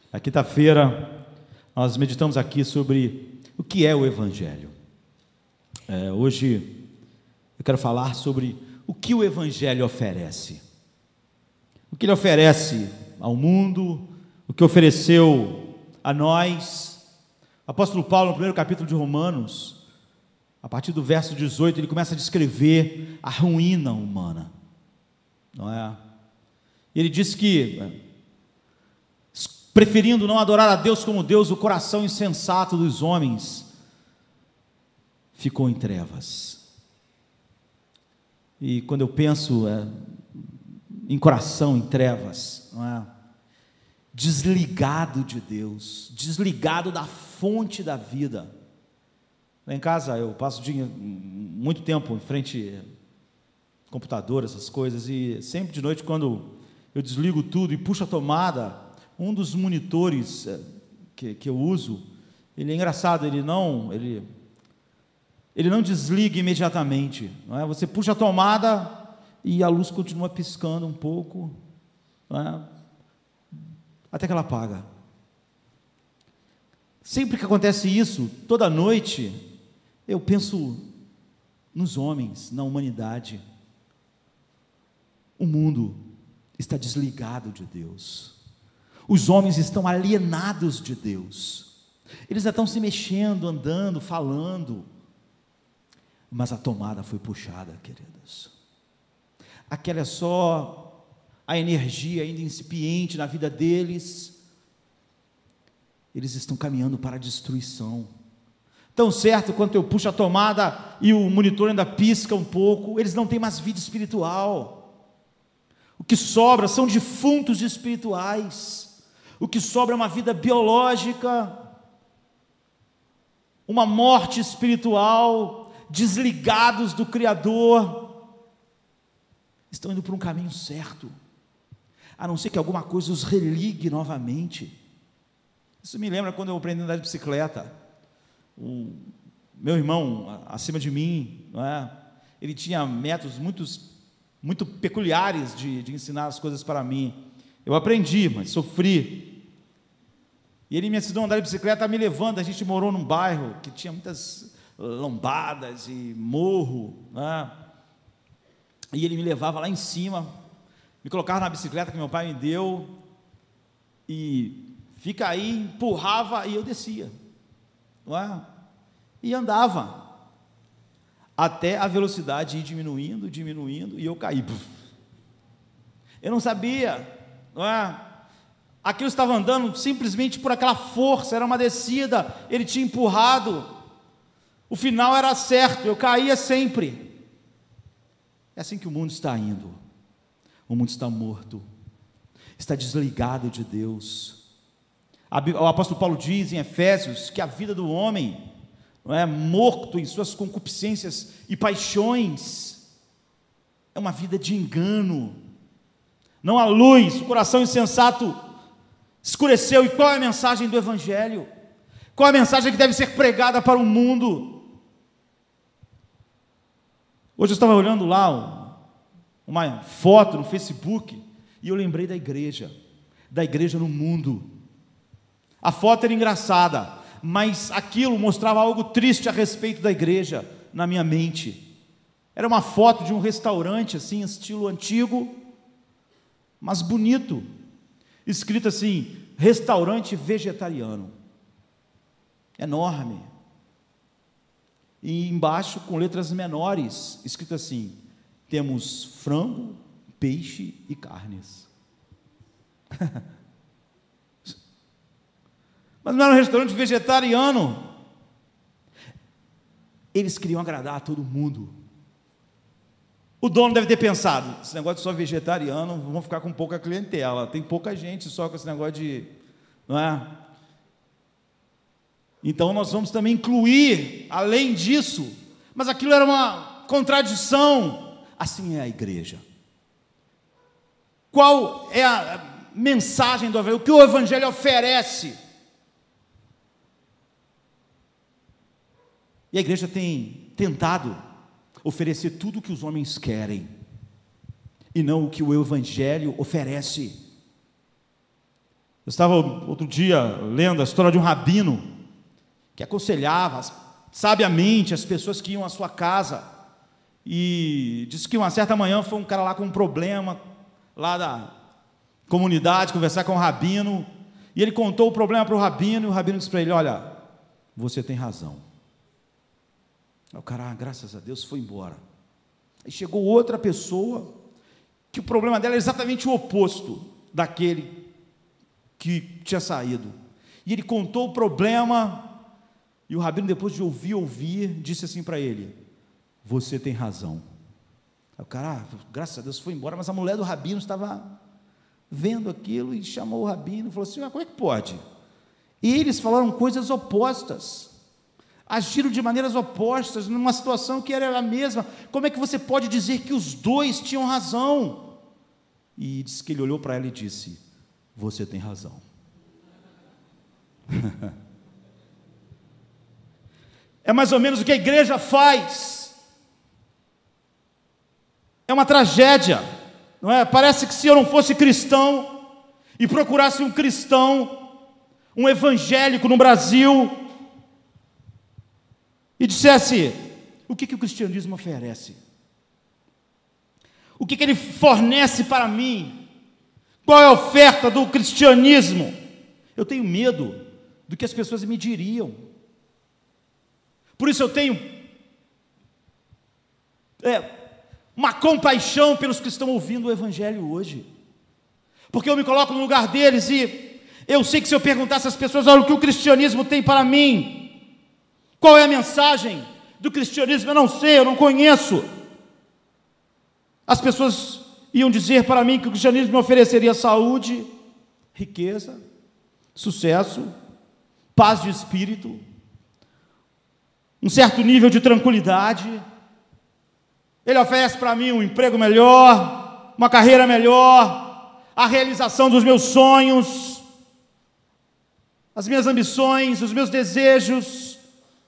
A quinta-feira nós meditamos aqui sobre o que é o Evangelho. Hoje eu quero falar sobre o que o Evangelho oferece. O que ele oferece ao mundo, o que ofereceu a nós. O apóstolo Paulo, no primeiro capítulo de Romanos, a partir do verso 18, ele começa a descrever a ruína humana, não é? Ele diz que, preferindo não adorar a Deus como Deus, o coração insensato dos homens ficou em trevas. E quando eu penso em coração em trevas, não é? Desligado de Deus, desligado da fonte da vida. Lá em casa eu passo muito tempo em frente ao computador, essas coisas, e sempre de noite, quando eu desligo tudo e puxo a tomada, um dos monitores que eu uso, ele é engraçado, ele não desliga imediatamente, não é? Você puxa a tomada e a luz continua piscando um pouco, não é? Até que ela apaga. Sempre que acontece isso, toda noite, eu penso nos homens, na humanidade. O mundo está desligado de Deus. Os homens estão alienados de Deus. Eles já estão se mexendo, andando, falando. Mas a tomada foi puxada, queridos. Aquela é só a energia ainda incipiente na vida deles. Eles estão caminhando para a destruição. Tão certo quanto eu puxo a tomada e o monitor ainda pisca um pouco, eles não têm mais vida espiritual. O que sobra são defuntos espirituais. O que sobra é uma vida biológica, uma morte espiritual, desligados do Criador. Estão indo por um caminho certo, a não ser que alguma coisa os religue novamente. Isso me lembra quando eu aprendi a andar de bicicleta. O meu irmão, acima de mim, não é? Ele tinha métodos muito peculiares de ensinar as coisas para mim. Eu aprendi, mas sofri. E ele me ensinou a andar de bicicleta, me levando. A gente morou num bairro que tinha muitas lombadas e morro, não é? E ele me levava lá em cima, me colocava na bicicleta que meu pai me deu, e fica aí, empurrava e eu descia, não é? E andava, até a velocidade ir diminuindo, e eu caí. Eu não sabia, não é? Aquilo estava andando simplesmente por aquela força, era uma descida, ele tinha empurrado, o final era certo, eu caía sempre. É assim que o mundo está indo. O mundo está morto, está desligado de Deus. O apóstolo Paulo diz em Efésios que a vida do homem não é morto em suas concupiscências e paixões, é uma vida de engano, não há luz, o coração insensato escureceu. E qual é a mensagem do Evangelho? Qual é a mensagem que deve ser pregada para o mundo? Hoje eu estava olhando lá uma foto no Facebook e eu lembrei da igreja no mundo. A foto era engraçada, mas aquilo mostrava algo triste a respeito da igreja na minha mente. Era uma foto de um restaurante assim, estilo antigo, mas bonito, escrito assim: restaurante vegetariano, enorme. E embaixo, com letras menores, escrito assim: temos frango, peixe e carnes. Mas não era um restaurante vegetariano. Eles queriam agradar a todo mundo. O dono deve ter pensado: esse negócio de só vegetariano, vão ficar com pouca clientela, tem pouca gente só com esse negócio de, não é? Então nós vamos também incluir, além disso. Mas aquilo era uma contradição. Assim é a igreja. Qual é a mensagem do Evangelho? O que o Evangelho oferece? E a igreja tem tentado oferecer tudo o que os homens querem, e não o que o Evangelho oferece. Eu estava outro dia lendo a história de um rabino que aconselhava sabiamente as pessoas que iam à sua casa, e disse que uma certa manhã foi um cara lá com um problema lá da comunidade conversar com o rabino, e ele contou o problema para o rabino, e o rabino disse para ele: olha, você tem razão. Aí o cara, graças a Deus, foi embora. Aí chegou outra pessoa que o problema dela é exatamente o oposto daquele que tinha saído, e ele contou o problema, e o rabino, depois de ouvir, disse assim para ele: você tem razão. Aí o cara, graças a Deus, foi embora, mas a mulher do rabino estava vendo aquilo e chamou o rabino e falou assim: como é que pode? E eles falaram coisas opostas, agiram de maneiras opostas, numa situação que era a mesma. Como é que você pode dizer que os dois tinham razão? E disse que ele olhou para ela e disse: você tem razão. É mais ou menos o que a igreja faz. É uma tragédia, não é? Parece que se eu não fosse cristão e procurasse um cristão, um evangélico no Brasil, e dissesse: o que o cristianismo oferece? O que ele fornece para mim? Qual é a oferta do cristianismo? Eu tenho medo do que as pessoas me diriam. Por isso eu tenho uma compaixão pelos que estão ouvindo o evangelho hoje, porque eu me coloco no lugar deles, e eu sei que se eu perguntasse às pessoas: olha, o que o cristianismo tem para mim, qual é a mensagem do cristianismo? Eu não sei, eu não conheço. As pessoas iam dizer para mim que o cristianismo me ofereceria saúde, riqueza, sucesso, paz de espírito, um certo nível de tranquilidade. Ele oferece para mim um emprego melhor, uma carreira melhor, a realização dos meus sonhos, as minhas ambições, os meus desejos.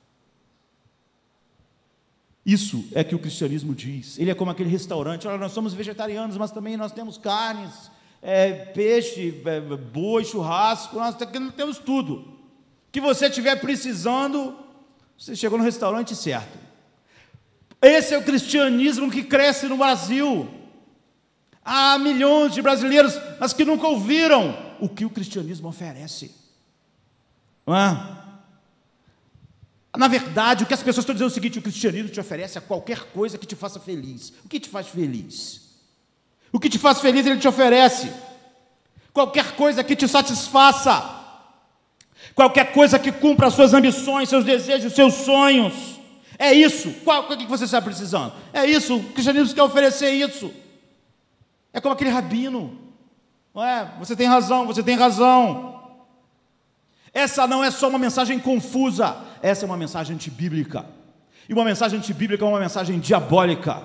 Isso é que o cristianismo diz. Ele é como aquele restaurante: olha, nós somos vegetarianos, mas também nós temos carnes, peixe, boi, churrasco, nós temos tudo. Que você estiver precisando, você chegou no restaurante certo. Esse é o cristianismo que cresce no Brasil. Há milhões de brasileiros, mas que nunca ouviram o que o cristianismo oferece, não é? Na verdade, o que as pessoas estão dizendo é o seguinte: o cristianismo te oferece qualquer coisa que te faça feliz. O que te faz feliz? O que te faz feliz ele te oferece. Qualquer coisa que te satisfaça, qualquer coisa que cumpra as suas ambições, seus desejos, seus sonhos. É isso. O que você está precisando? É isso. O cristianismo quer oferecer isso. É como aquele rabino, não é? Você tem razão, você tem razão. Essa não é só uma mensagem confusa, essa é uma mensagem antibíblica. E uma mensagem antibíblica é uma mensagem diabólica.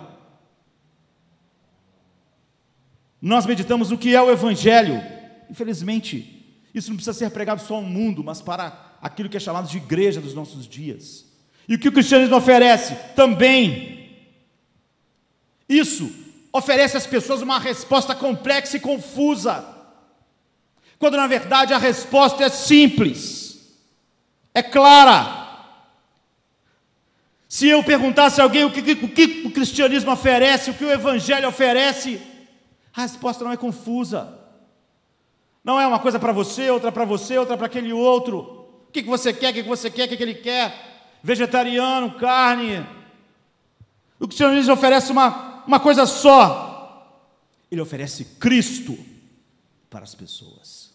Nós meditamos no que é o evangelho. Infelizmente, isso não precisa ser pregado só ao mundo, mas para aquilo que é chamado de igreja dos nossos dias. E o que o cristianismo oferece? Também. Isso oferece às pessoas uma resposta complexa e confusa, quando na verdade a resposta é simples, é clara. Se eu perguntasse a alguém o que o cristianismo oferece, o que o evangelho oferece, a resposta não é confusa. Não é uma coisa para você, outra para aquele outro. O que você quer, o que você quer, o que ele quer? Vegetariano, carne. O cristianismo oferece uma coisa só. Ele oferece Cristo para as pessoas.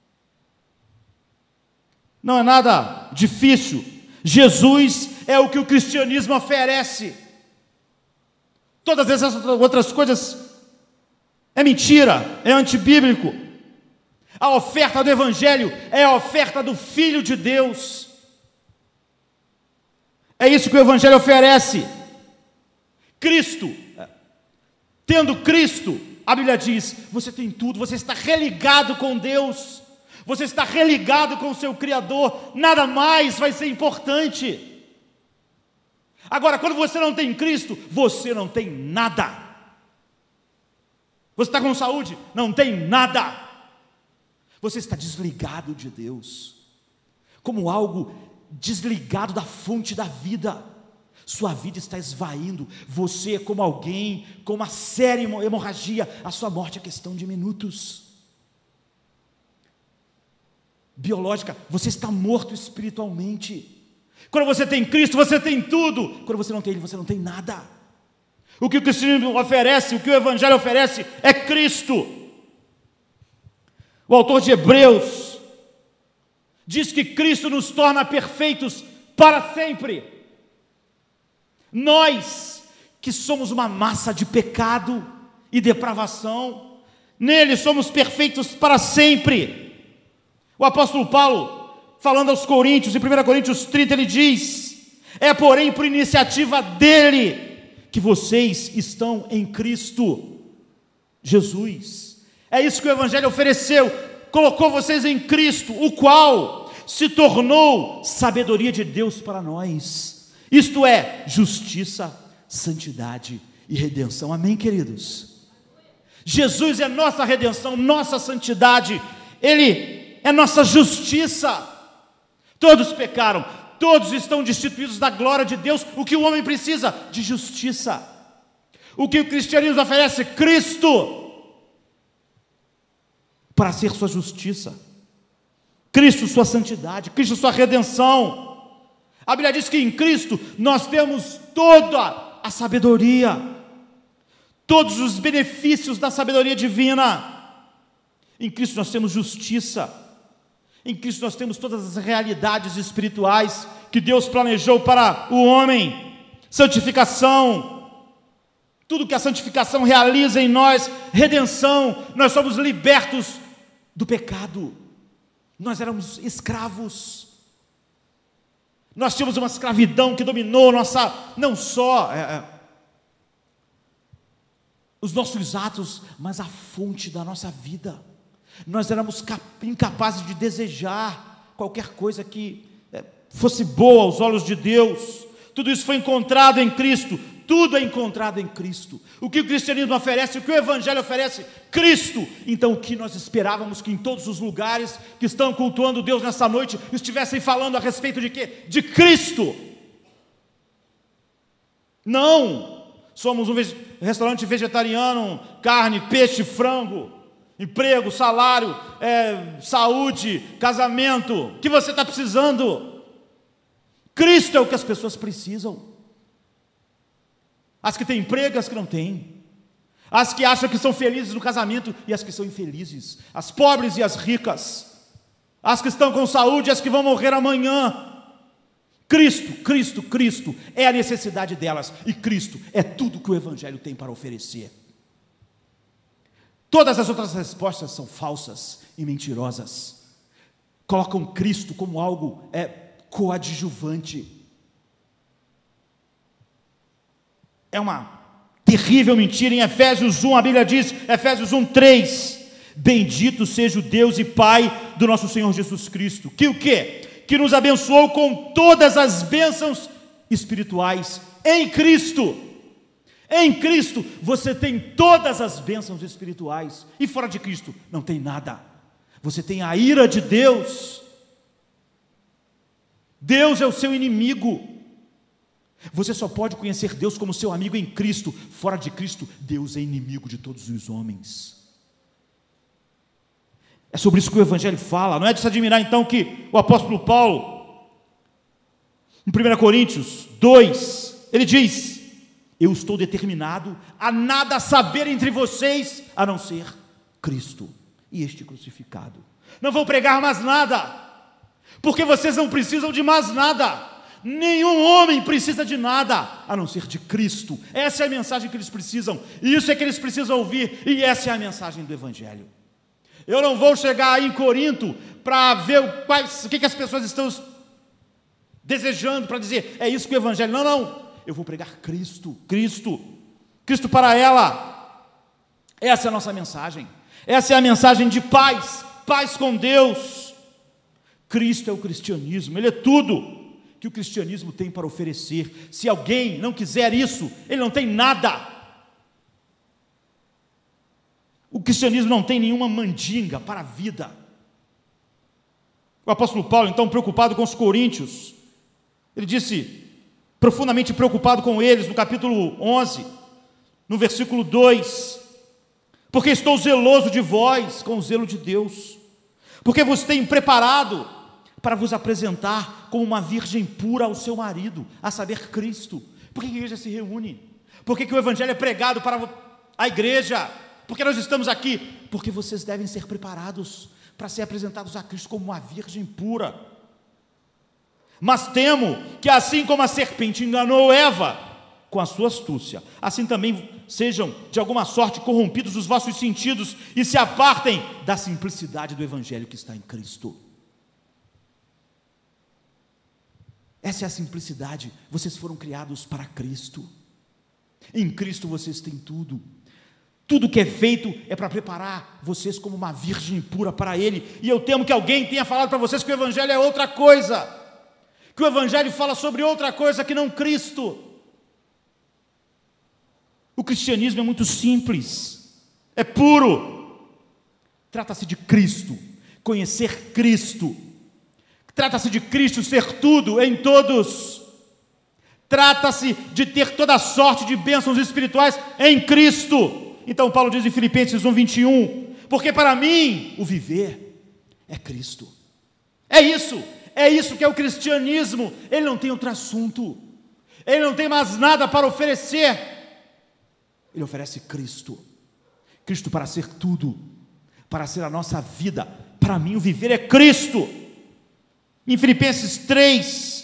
Não é nada difícil. Jesus é o que o cristianismo oferece. Todas essas outras coisas é mentira, é antibíblico. A oferta do evangelho é a oferta do Filho de Deus. É isso que o evangelho oferece. Cristo. Tendo Cristo, a Bíblia diz, você tem tudo, você está religado com Deus, você está religado com o seu Criador, nada mais vai ser importante. Agora, quando você não tem Cristo, você não tem nada. Você está com saúde? Não tem nada. Você está desligado de Deus, como algo desligado da fonte da vida. Sua vida está esvaindo. Você é como alguém com uma séria hemorragia. A sua morte é questão de minutos. Biológica, você está morto espiritualmente. Quando você tem Cristo, você tem tudo. Quando você não tem Ele, você não tem nada. O que o cristianismo oferece, o que o Evangelho oferece é Cristo. O autor de Hebreus diz que Cristo nos torna perfeitos para sempre. Nós, que somos uma massa de pecado e depravação, nele somos perfeitos para sempre. O apóstolo Paulo, falando aos Coríntios, em 1 Coríntios 30, ele diz: é porém por iniciativa dele que vocês estão em Cristo Jesus. É isso que o Evangelho ofereceu, colocou vocês em Cristo, o qual se tornou sabedoria de Deus para nós, isto é, justiça, santidade e redenção. Amém, queridos? Jesus é nossa redenção, nossa santidade, Ele é nossa justiça. Todos pecaram, todos estão destituídos da glória de Deus. O que o homem precisa? De justiça. O que o cristianismo oferece? Cristo, para ser sua justiça, Cristo sua santidade, Cristo sua redenção. A Bíblia diz que em Cristo nós temos toda a sabedoria, todos os benefícios da sabedoria divina. Em Cristo nós temos justiça, em Cristo nós temos todas as realidades espirituais que Deus planejou para o homem. Santificação, tudo que a santificação realiza em nós, redenção, nós somos libertos do pecado. Nós éramos escravos, nós tínhamos uma escravidão que dominou nossa, não só os nossos atos, mas a fonte da nossa vida. Nós éramos incapazes de desejar qualquer coisa que fosse boa aos olhos de Deus. Tudo isso foi encontrado em Cristo. Tudo é encontrado em Cristo. O que o cristianismo oferece, o que o Evangelho oferece? Cristo. Então o que nós esperávamos que em todos os lugares que estão cultuando Deus nessa noite estivessem falando a respeito de quê? De Cristo. Não, somos um restaurante vegetariano, carne, peixe, frango, emprego, salário, saúde, casamento. O que você está precisando? Cristo é o que as pessoas precisam. As que têm emprego, as que não têm, as que acham que são felizes no casamento e as que são infelizes, as pobres e as ricas, as que estão com saúde e as que vão morrer amanhã. Cristo, Cristo, Cristo é a necessidade delas, e Cristo é tudo que o Evangelho tem para oferecer. Todas as outras respostas são falsas e mentirosas, colocam Cristo como algo coadjuvante. É uma terrível mentira. Em Efésios 1, a Bíblia diz, Efésios 1, 3, bendito seja o Deus e Pai do nosso Senhor Jesus Cristo, que o quê? Que nos abençoou com todas as bênçãos espirituais em Cristo. Em Cristo você tem todas as bênçãos espirituais, e fora de Cristo não tem nada. Você tem a ira de Deus. Deus é o seu inimigo. Você só pode conhecer Deus como seu amigo em Cristo. Fora de Cristo, Deus é inimigo de todos os homens. É sobre isso que o Evangelho fala. Não é de se admirar então que o apóstolo Paulo, em 1 Coríntios 2, ele diz: eu estou determinado a nada saber entre vocês, a não ser Cristo e este crucificado. Não vou pregar mais nada, porque vocês não precisam de mais nada. Nenhum homem precisa de nada, a não ser de Cristo. Essa é a mensagem que eles precisam, e isso é que eles precisam ouvir, e essa é a mensagem do Evangelho. Eu não vou chegar aí em Corinto para ver o que as pessoas estão desejando, para dizer, é isso que o Evangelho... Não, eu vou pregar Cristo, Cristo, Cristo para ela. Essa é a nossa mensagem, essa é a mensagem de paz, paz com Deus. Cristo é o cristianismo, Ele é tudo que o cristianismo tem para oferecer. Se alguém não quiser isso, ele não tem nada. O cristianismo não tem nenhuma mandinga para a vida. O apóstolo Paulo, então, preocupado com os coríntios, ele disse, profundamente preocupado com eles, no capítulo 11, no versículo 2, porque estou zeloso de vós, com o zelo de Deus, porque vos tenho preparado para vos apresentar como uma virgem pura ao seu marido, a saber, Cristo. Por que a igreja se reúne? Por que o evangelho é pregado para a igreja? Porque nós estamos aqui? Porque vocês devem ser preparados para ser apresentados a Cristo como uma virgem pura. Mas temo que assim como a serpente enganou Eva com a sua astúcia, assim também sejam de alguma sorte corrompidos os vossos sentidos e se apartem da simplicidade do evangelho que está em Cristo. Essa é a simplicidade. Vocês foram criados para Cristo. Em Cristo vocês têm tudo. Tudo que é feito é para preparar vocês como uma virgem pura para Ele. E eu temo que alguém tenha falado para vocês que o evangelho é outra coisa, que o evangelho fala sobre outra coisa que não Cristo. O cristianismo é muito simples, é puro. Trata-se de Cristo, conhecer Cristo. Trata-se de Cristo ser tudo em todos. Trata-se de ter toda sorte de bênçãos espirituais em Cristo. Então Paulo diz em Filipenses 1:21, porque para mim o viver é Cristo. É isso que é o cristianismo. Ele não tem outro assunto, ele não tem mais nada para oferecer. Ele oferece Cristo, Cristo para ser tudo, para ser a nossa vida. Para mim o viver é Cristo. Em Filipenses 3,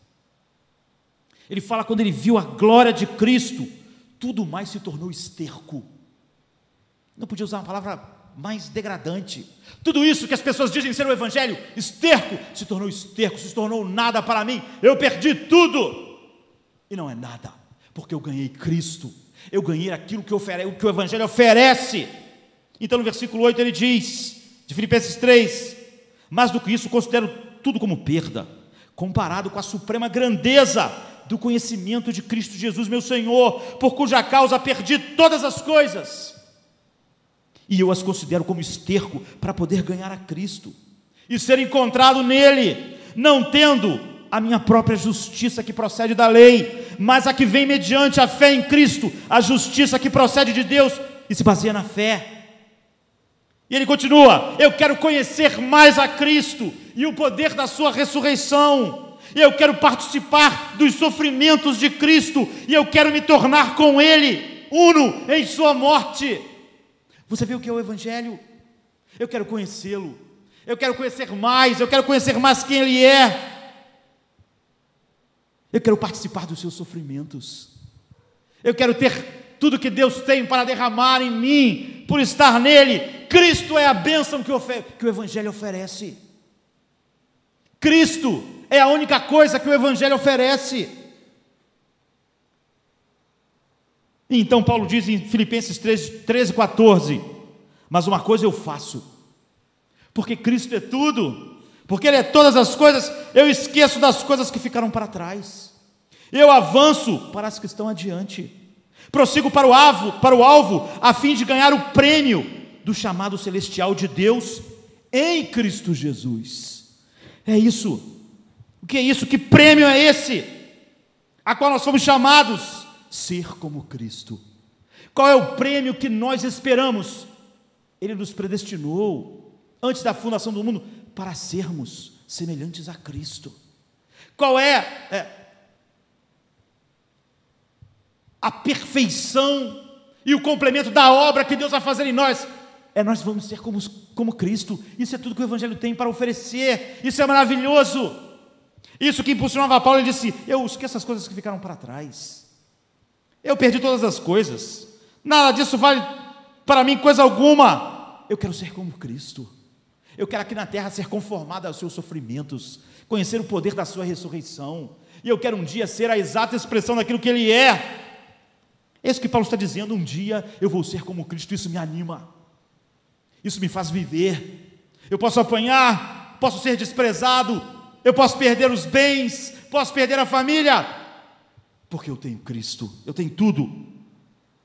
ele fala quando ele viu a glória de Cristo, tudo mais se tornou esterco. Não podia usar uma palavra mais degradante. Tudo isso que as pessoas dizem ser o evangelho, esterco, se tornou nada para mim. Eu perdi tudo. E não é nada, porque eu ganhei Cristo. Eu ganhei aquilo que o evangelho oferece. Então no versículo 8 ele diz, de Filipenses 3, mais do que isso considero tudo como perda, comparado com a suprema grandeza do conhecimento de Cristo Jesus, meu Senhor, por cuja causa perdi todas as coisas, e eu as considero como esterco para poder ganhar a Cristo, e ser encontrado nele, não tendo a minha própria justiça que procede da lei, mas a que vem mediante a fé em Cristo, a justiça que procede de Deus, e se baseia na fé. E ele continua, eu quero conhecer mais a Cristo, e o poder da sua ressurreição, e eu quero participar dos sofrimentos de Cristo, e eu quero me tornar com Ele, uno em sua morte. Você vê o que é o evangelho? Eu quero conhecê-lo, eu quero conhecer mais quem Ele é, eu quero participar dos seus sofrimentos, eu quero ter tudo que Deus tem para derramar em mim, por estar nele. Cristo é a bênção que o evangelho oferece. Cristo é a única coisa que o evangelho oferece. Então Paulo diz em Filipenses 13:14, mas uma coisa eu faço, porque Cristo é tudo, porque Ele é todas as coisas, eu esqueço das coisas que ficaram para trás, eu avanço para as que estão adiante, prossigo para o alvo, a fim de ganhar o prêmio do chamado celestial de Deus em Cristo Jesus. É isso. O que é isso? Que prêmio é esse? A qual nós fomos chamados? Ser como Cristo. Qual é o prêmio que nós esperamos? Ele nos predestinou antes da fundação do mundo para sermos semelhantes a Cristo. Qual é a perfeição e o complemento da obra que Deus vai fazer em nós? Nós vamos ser como Cristo. Isso é tudo que o evangelho tem para oferecer. Isso é maravilhoso. Isso que impulsionava Paulo. Ele disse, eu esqueço as coisas que ficaram para trás, eu perdi todas as coisas, nada disso vale para mim coisa alguma. Eu quero ser como Cristo. Eu quero aqui na terra ser conformado aos seus sofrimentos, conhecer o poder da sua ressurreição, e eu quero um dia ser a exata expressão daquilo que Ele é. É isso que Paulo está dizendo, um dia eu vou ser como Cristo. Isso me anima, isso me faz viver. Eu posso apanhar, posso ser desprezado, eu posso perder os bens, posso perder a família, porque eu tenho Cristo, eu tenho tudo.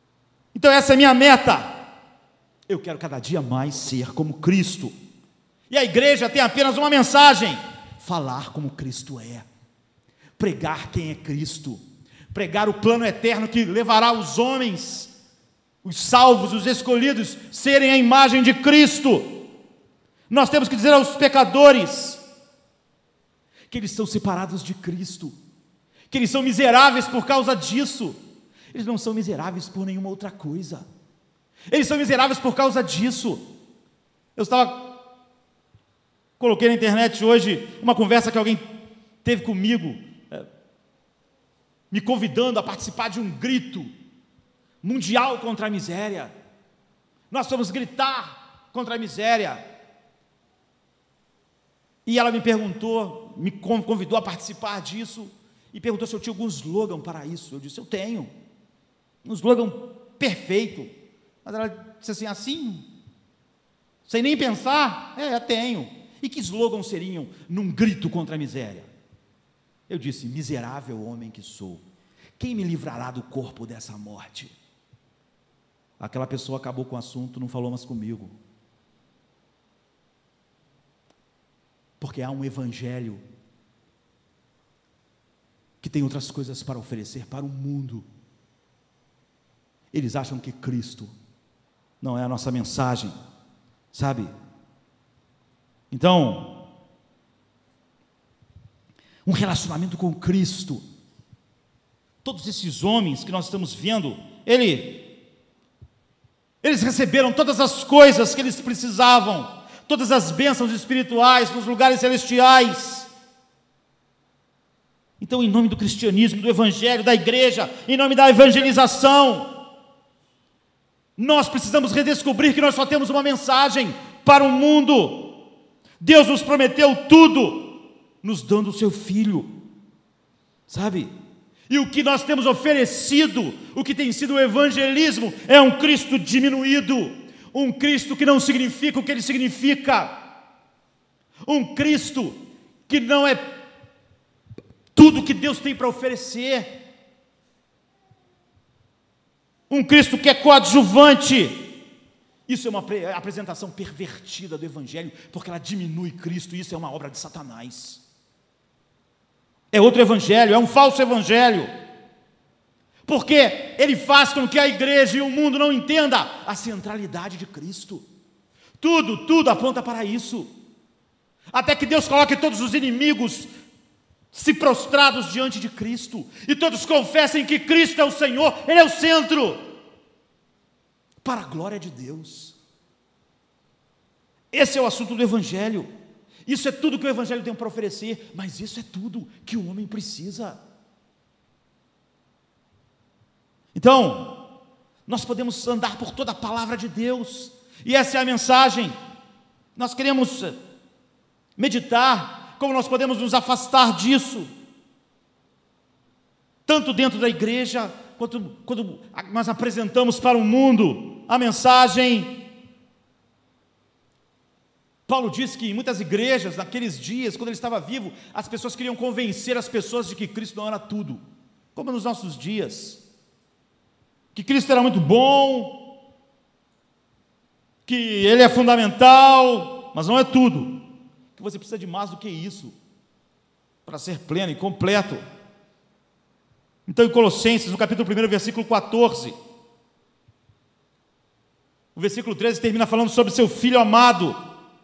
Então essa é a minha meta. Eu quero cada dia mais ser como Cristo. E a igreja tem apenas uma mensagem: falar como Cristo é, pregar quem é Cristo, pregar o plano eterno que levará os homens, os salvos, os escolhidos, serem a imagem de Cristo. Nós temos que dizer aos pecadores que eles são separados de Cristo, que eles são miseráveis por causa disso. Eles não são miseráveis por nenhuma outra coisa, eles são miseráveis por causa disso. Coloquei na internet hoje uma conversa que alguém teve comigo, me convidando a participar de um grito mundial contra a miséria. Nós vamos gritar contra a miséria. E ela me perguntou, me convidou a participar disso, e perguntou se eu tinha algum slogan para isso. Eu disse: eu tenho um slogan perfeito. Mas ela disse assim, sem nem pensar: eu tenho. E que slogan seriam num grito contra a miséria? Eu disse: miserável homem que sou, quem me livrará do corpo dessa morte? Aquela pessoa acabou com o assunto, não falou mais comigo. Porque há um evangelho que tem outras coisas para oferecer para o mundo. Eles acham que Cristo não é a nossa mensagem, sabe? Então, um relacionamento com Cristo. Todos esses homens que nós estamos vendo, eles receberam todas as coisas que eles precisavam, todas as bênçãos espirituais nos lugares celestiais. Então, em nome do cristianismo, do evangelho, da igreja, em nome da evangelização, nós precisamos redescobrir que nós só temos uma mensagem para o mundo. Deus nos prometeu tudo, nos dando o seu Filho, sabe? E o que nós temos oferecido, o que tem sido o evangelismo, é um Cristo diminuído, um Cristo que não significa o que ele significa, um Cristo que não é tudo que Deus tem para oferecer, um Cristo que é coadjuvante. Isso é uma apresentação pervertida do evangelho, porque ela diminui Cristo, e isso é uma obra de Satanás. É outro evangelho, é um falso evangelho, porque ele faz com que a igreja e o mundo não entenda a centralidade de Cristo. Tudo aponta para isso, até que Deus coloque todos os inimigos se prostrados diante de Cristo, e todos confessem que Cristo é o Senhor, Ele é o centro, para a glória de Deus. Esse é o assunto do evangelho. Isso é tudo que o evangelho tem para oferecer, mas isso é tudo que o homem precisa. Então, nós podemos andar por toda a palavra de Deus, e essa é a mensagem. Nós queremos meditar como nós podemos nos afastar disso, tanto dentro da igreja, quanto quando nós apresentamos para o mundo a mensagem. Paulo disse que em muitas igrejas, naqueles dias, quando ele estava vivo, as pessoas queriam convencer as pessoas de que Cristo não era tudo, como nos nossos dias, que Cristo era muito bom, que Ele é fundamental, mas não é tudo, que você precisa de mais do que isso, para ser pleno e completo. Então, em Colossenses, no capítulo 1, versículo 14, o versículo 13 termina falando sobre seu Filho amado.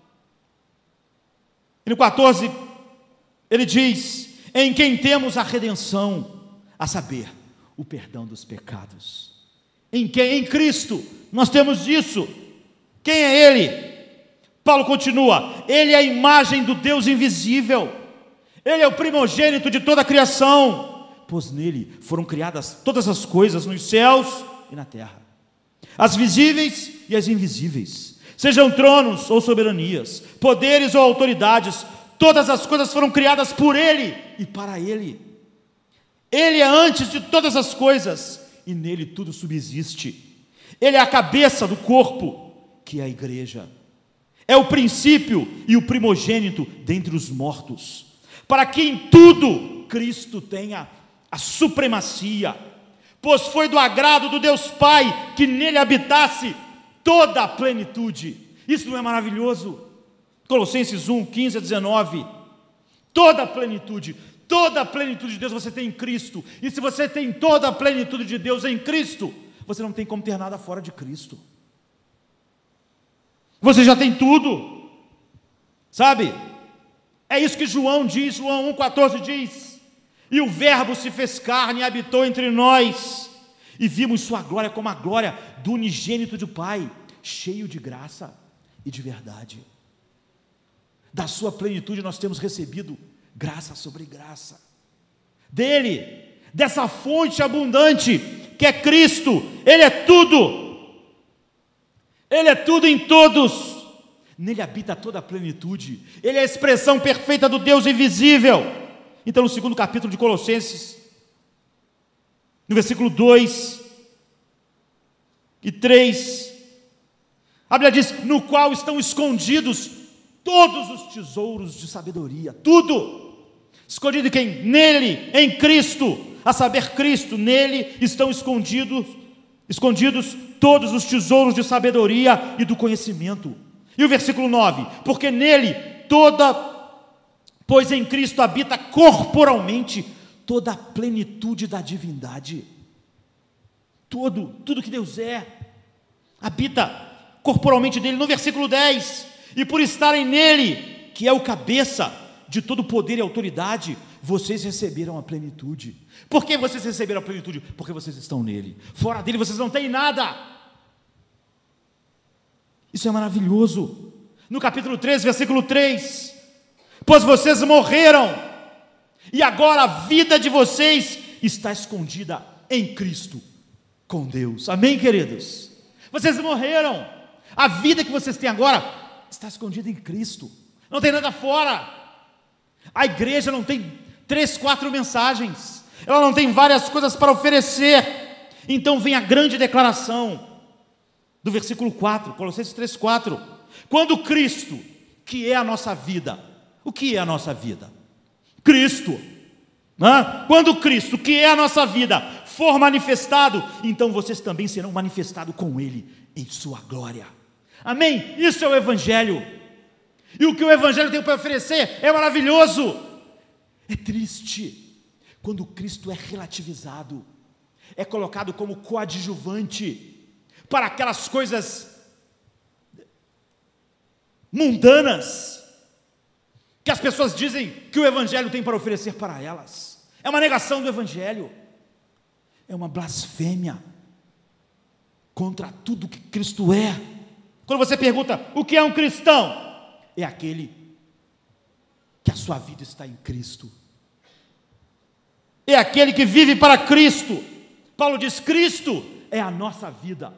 E no 14, ele diz: em quem temos a redenção, a saber, o perdão dos pecados. Em quem? Em Cristo, nós temos isso. Quem é Ele? Paulo continua: Ele é a imagem do Deus invisível, Ele é o primogênito de toda a criação, pois nele foram criadas todas as coisas nos céus e na terra, as visíveis e as invisíveis, sejam tronos ou soberanias, poderes ou autoridades, todas as coisas foram criadas por Ele e para Ele. Ele é antes de todas as coisas, e nele tudo subsiste. Ele é a cabeça do corpo, que é a igreja. É o princípio e o primogênito dentre os mortos, para que em tudo Cristo tenha a supremacia, pois foi do agrado do Deus Pai que nele habitasse toda a plenitude. Isso não é maravilhoso? Colossenses 1, 15 a 19. Toda a plenitude de Deus você tem em Cristo. E se você tem toda a plenitude de Deus em Cristo, você não tem como ter nada fora de Cristo. Você já tem tudo, sabe? É isso que João diz, João 1,14 diz: e o verbo se fez carne e habitou entre nós, e vimos sua glória como a glória do unigênito do Pai, cheio de graça e de verdade. Da sua plenitude nós temos recebido graça sobre graça, dele, dessa fonte abundante que é Cristo. Ele é tudo em todos, nele habita toda a plenitude, ele é a expressão perfeita do Deus invisível. Então no segundo capítulo de Colossenses, no versículo 2 e 3, a Bíblia diz: no qual estão escondidos todos os tesouros de sabedoria. Tudo escondido em quem? Nele, em Cristo, a saber, Cristo. Nele estão escondidos todos os tesouros de sabedoria e do conhecimento. E o versículo 9: porque nele pois em Cristo habita corporalmente toda a plenitude da divindade. Tudo que Deus é, habita corporalmente dele. No versículo 10: e por estarem nele, que é o cabeça de todo poder e autoridade, vocês receberam a plenitude. Por que vocês receberam a plenitude? Porque vocês estão nele. Fora dele vocês não têm nada. Isso é maravilhoso. No capítulo 13, versículo 3: pois vocês morreram, e agora a vida de vocês está escondida em Cristo, com Deus. Amém, queridos? Vocês morreram. A vida que vocês têm agora está escondida em Cristo. Não tem nada fora. A igreja não tem 3, 4 mensagens, ela não tem várias coisas para oferecer. Então vem a grande declaração do versículo 4, Colossenses 3, 4: quando Cristo, que é a nossa vida, o que é a nossa vida? Cristo, quando Cristo, que é a nossa vida, for manifestado, então vocês também serão manifestados com Ele em sua glória. Amém? Isso é o Evangelho. E o que o Evangelho tem para oferecer é maravilhoso. É triste quando Cristo é relativizado, é colocado como coadjuvante para aquelas coisas mundanas que as pessoas dizem que o Evangelho tem para oferecer para elas. É uma negação do Evangelho, é uma blasfêmia contra tudo que Cristo é. Quando você pergunta o que é um cristão, é aquele que a sua vida está em Cristo, é aquele que vive para Cristo. Paulo diz: Cristo é a nossa vida.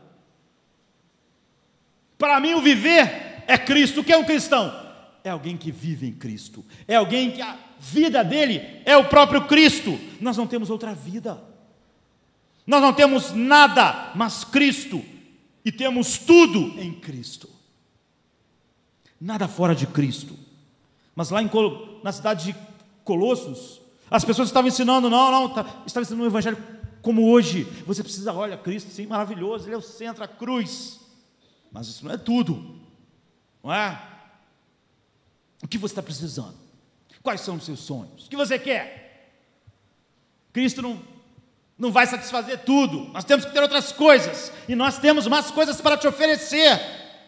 Para mim o viver é Cristo. O que é um cristão? É alguém que vive em Cristo, é alguém que a vida dele é o próprio Cristo. Nós não temos outra vida, nós não temos nada mas Cristo, e temos tudo em Cristo, nada fora de Cristo. Mas lá na cidade de Colossos, as pessoas estavam ensinando, estavam ensinando um evangelho como hoje. Você precisa, olha, Cristo, sim, maravilhoso, Ele é o centro, a cruz, mas isso não é tudo, não é? O que você está precisando? Quais são os seus sonhos? O que você quer? Cristo não vai satisfazer tudo, nós temos que ter outras coisas, e nós temos mais coisas para te oferecer.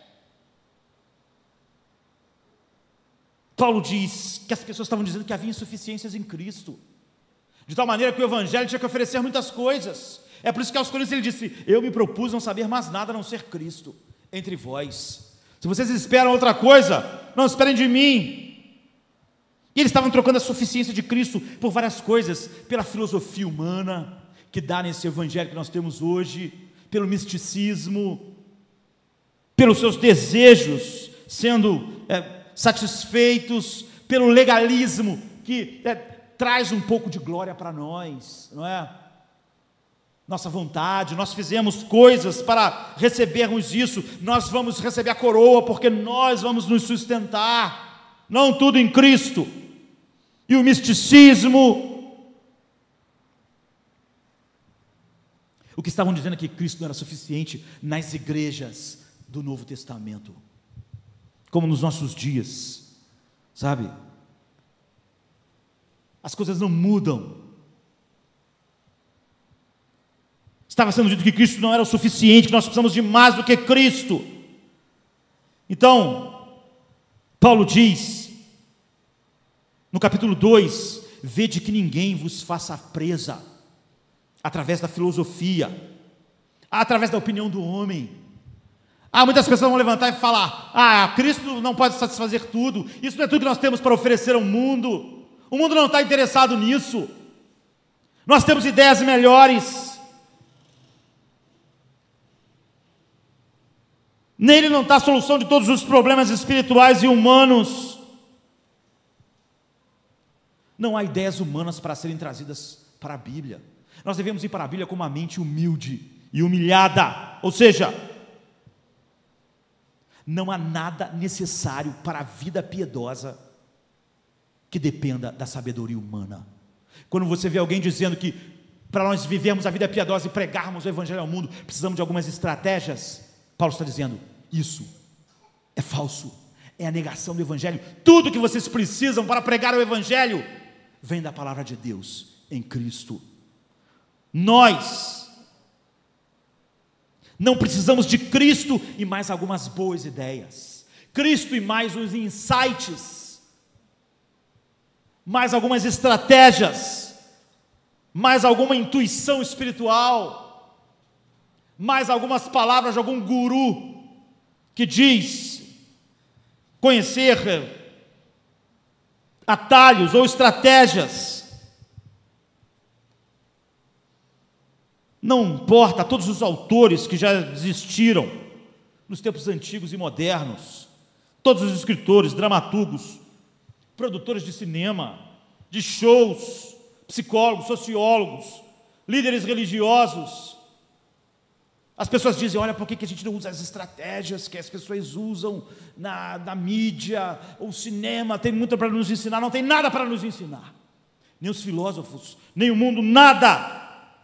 Paulo diz que as pessoas estavam dizendo que havia insuficiências em Cristo, de tal maneira que o Evangelho tinha que oferecer muitas coisas. É por isso que aos Coríntios ele disse: eu me propus não saber mais nada a não ser Cristo entre vós. Se vocês esperam outra coisa, não esperem de mim. E eles estavam trocando a suficiência de Cristo por várias coisas, pela filosofia humana que dá nesse Evangelho que nós temos hoje, pelo misticismo, pelos seus desejos sendo satisfeitos, pelo legalismo que traz um pouco de glória para nós, não é? Nossa vontade, nós fizemos coisas para recebermos isso, nós vamos receber a coroa porque nós vamos nos sustentar, não tudo em Cristo. E o misticismo, o que estavam dizendo é que Cristo não era suficiente nas igrejas do Novo Testamento. como nos nossos dias, sabe? As coisas não mudam. Estava sendo dito que Cristo não era o suficiente, que nós precisamos de mais do que Cristo. Então, Paulo diz, no capítulo 2, vede que ninguém vos faça presa, através da filosofia, através da opinião do homem. Muitas pessoas vão levantar e falar, Cristo não pode satisfazer tudo, isso não é tudo que nós temos para oferecer ao mundo, o mundo não está interessado nisso, nós temos ideias melhores, nele não está a solução de todos os problemas espirituais e humanos. Não há ideias humanas para serem trazidas para a Bíblia. Nós devemos ir para a Bíblia com uma mente humilde e humilhada, ou seja, não há nada necessário para a vida piedosa que dependa da sabedoria humana. Quando você vê alguém dizendo que para nós vivermos a vida piedosa e pregarmos o Evangelho ao mundo, precisamos de algumas estratégias, Paulo está dizendo, isso é falso, é a negação do Evangelho. Tudo que vocês precisam para pregar o Evangelho vem da palavra de Deus em Cristo. Nós não precisamos de Cristo e mais algumas boas ideias, Cristo e mais uns insights, mais algumas estratégias, mais alguma intuição espiritual, mais algumas palavras de algum guru que diz conhecer atalhos ou estratégias. Não importa, todos os autores que já existiram nos tempos antigos e modernos, todos os escritores, dramaturgos, produtores de cinema, de shows, psicólogos, sociólogos, líderes religiosos, as pessoas dizem, olha, por que a gente não usa as estratégias que as pessoas usam na mídia, ou cinema, tem muito para nos ensinar. Não tem nada para nos ensinar, nem os filósofos, nem o mundo, nada.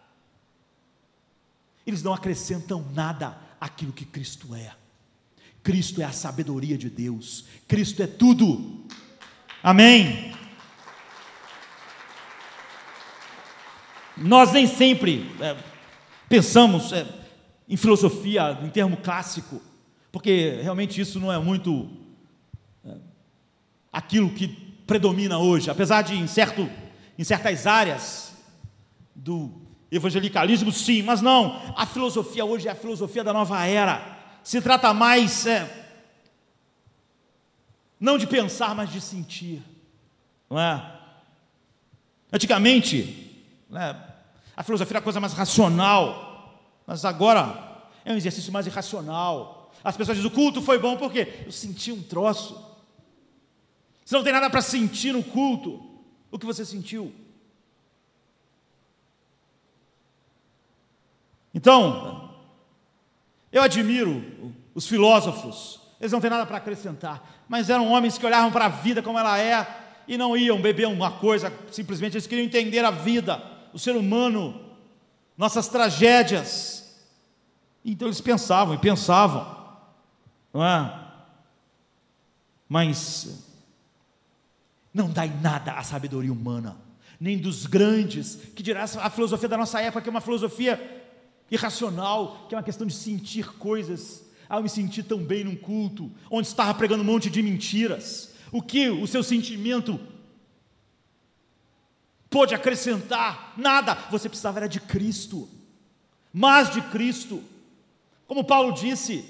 Eles não acrescentam nada àquilo que Cristo é. Cristo é a sabedoria de Deus, Cristo é tudo, amém? Nós nem sempre pensamos em filosofia, em termo clássico, porque realmente isso não é muito aquilo que predomina hoje, apesar de em certas áreas do evangelicalismo, sim, mas não, a filosofia hoje é a filosofia da nova era, se trata mais, não de pensar, mas de sentir, não é? Antigamente, a filosofia era a coisa mais racional, mas agora é um exercício mais irracional. As pessoas dizem, o culto foi bom, por quê? Eu senti um troço. Você não tem nada para sentir no culto, o que você sentiu? Então, eu admiro os filósofos, eles não têm nada para acrescentar, mas eram homens que olhavam para a vida como ela é, e não iam beber uma coisa, simplesmente eles queriam entender a vida, o ser humano, nossas tragédias. Então eles pensavam e pensavam, não é? Mas não dá em nada a sabedoria humana, nem dos grandes, que dirá a filosofia da nossa época, que é uma filosofia irracional, que é uma questão de sentir coisas. Eu me senti tão bem num culto, onde estava pregando um monte de mentiras. O que o seu sentimento pôde acrescentar? Nada. Você precisava era de Cristo, mais de Cristo. Como Paulo disse,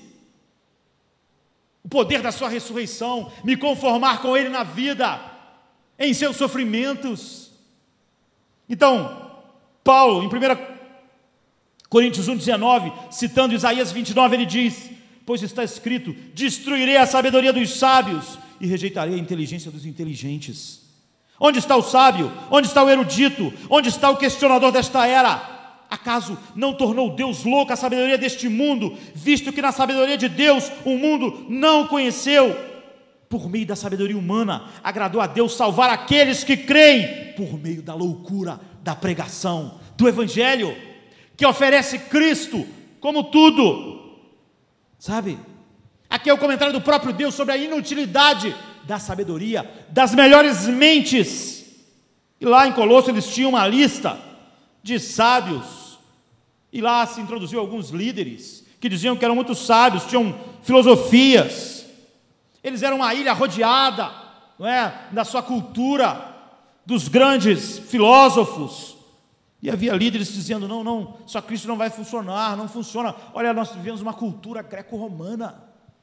o poder da sua ressurreição, me conformar com Ele na vida, em seus sofrimentos. Então, Paulo, em 1 Coríntios 1,19, citando Isaías 29, ele diz, pois está escrito, destruirei a sabedoria dos sábios e rejeitarei a inteligência dos inteligentes. Onde está o sábio? Onde está o erudito? Onde está o questionador desta era? Acaso não tornou Deus louca a sabedoria deste mundo, visto que na sabedoria de Deus o mundo não o conheceu? Por meio da sabedoria humana, agradou a Deus salvar aqueles que creem, por meio da loucura da pregação do Evangelho, que oferece Cristo como tudo, sabe? Aqui é o comentário do próprio Deus sobre a inutilidade da sabedoria, das melhores mentes. E lá em Colossos eles tinham uma lista de sábios, e lá se introduziu alguns líderes que diziam que eram muito sábios, tinham filosofias, eles eram uma ilha rodeada, não é, da sua cultura, dos grandes filósofos, e havia líderes dizendo, não, só Cristo não vai funcionar, não funciona, olha, nós vivemos uma cultura greco-romana,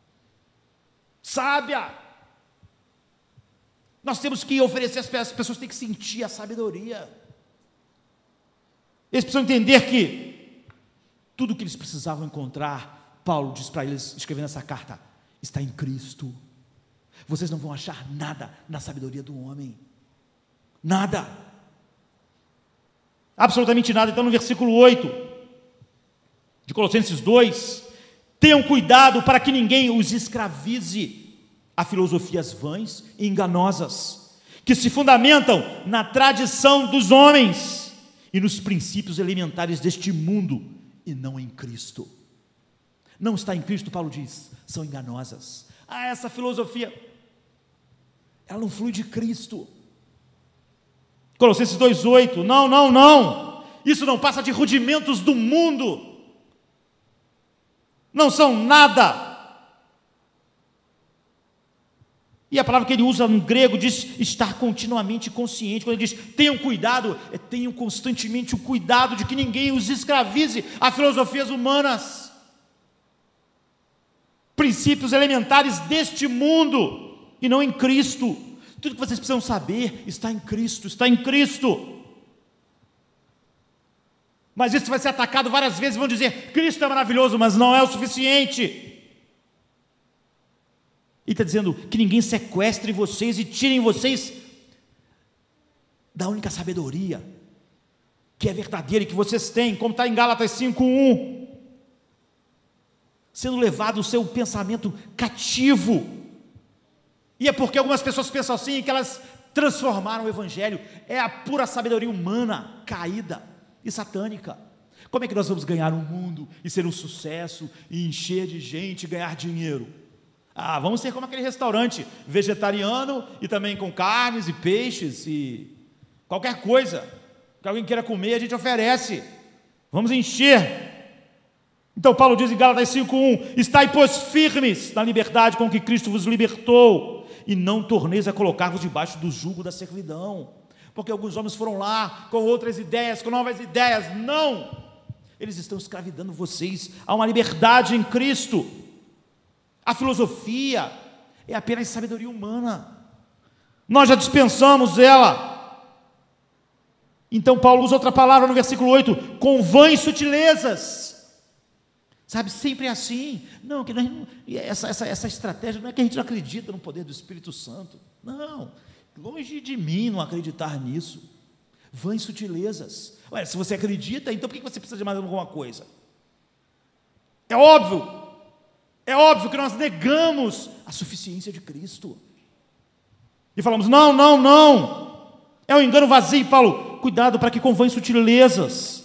sábia, nós temos que oferecer, as pessoas têm que sentir a sabedoria, eles precisam entender que tudo o que eles precisavam encontrar, Paulo diz para eles, escrevendo essa carta, está em Cristo. Vocês não vão achar nada na sabedoria do homem, nada, absolutamente nada. Então no versículo 8 de Colossenses 2, tenham cuidado para que ninguém os escravize a filosofias vãs e enganosas, que se fundamentam na tradição dos homens e nos princípios elementares deste mundo, e não em Cristo. Não está em Cristo, Paulo diz, são enganosas. Essa filosofia, ela não flui de Cristo. Colossenses 2,8, não, isso não passa de rudimentos do mundo, não são nada. E a palavra que ele usa no grego diz estar continuamente consciente. Quando ele diz tenham cuidado, tenham constantemente o cuidado de que ninguém os escravize a filosofias humanas, princípios elementares deste mundo, e não em Cristo. Tudo que vocês precisam saber está em Cristo, está em Cristo. Mas isso vai ser atacado várias vezes, vão dizer, Cristo é maravilhoso, mas não é o suficiente. E está dizendo que ninguém sequestre vocês e tirem vocês da única sabedoria, que é verdadeira e que vocês têm, como está em Gálatas 5:1, sendo levado o seu pensamento cativo. E é porque algumas pessoas pensam assim, que elas transformaram o Evangelho, é a pura sabedoria humana, caída e satânica. Como é que nós vamos ganhar um mundo e ser um sucesso, e encher de gente, e ganhar dinheiro? Vamos ser como aquele restaurante vegetariano, e também com carnes e peixes, e qualquer coisa que alguém queira comer, a gente oferece, vamos encher. Então Paulo diz em Gálatas 5:1, estai pois firmes na liberdade com que Cristo vos libertou, e não torneis a colocar-vos debaixo do jugo da servidão, porque alguns homens foram lá com outras ideias, com novas ideias, não, eles estão escravizando vocês a uma liberdade em Cristo. A filosofia é apenas sabedoria humana, nós já dispensamos ela. Então Paulo usa outra palavra no versículo 8, com vãs sutilezas, sabe, sempre é assim, não, que essa estratégia não é que a gente não acredita no poder do Espírito Santo, não, longe de mim não acreditar nisso, vãs sutilezas. Ué, se você acredita, então por que você precisa de mais alguma coisa? É óbvio que nós negamos a suficiência de Cristo, e falamos, não, é um engano vazio. Paulo, cuidado para que com vãs sutilezas,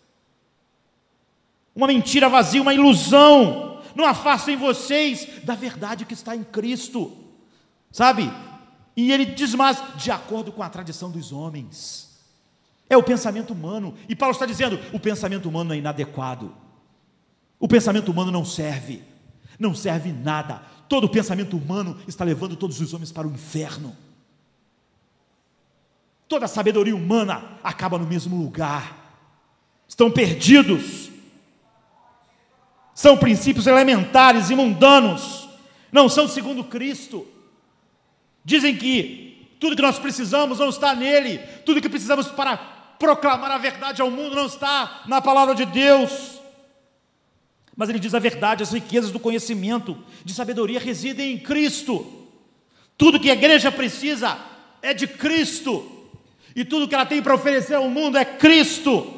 uma mentira vazia, uma ilusão, não afastem vocês da verdade que está em Cristo, sabe? E ele diz mais, de acordo com a tradição dos homens, é o pensamento humano, e Paulo está dizendo, o pensamento humano é inadequado, o pensamento humano não serve nada, todo o pensamento humano está levando todos os homens para o inferno, toda a sabedoria humana acaba no mesmo lugar, estão perdidos, são princípios elementares e mundanos, não são segundo Cristo. Dizem que tudo que nós precisamos não está nele, tudo que precisamos para proclamar a verdade ao mundo não está na palavra de Deus. Mas ele diz a verdade, as riquezas do conhecimento, de sabedoria residem em Cristo. Tudo que a igreja precisa é de Cristo, e tudo que ela tem para oferecer ao mundo é Cristo.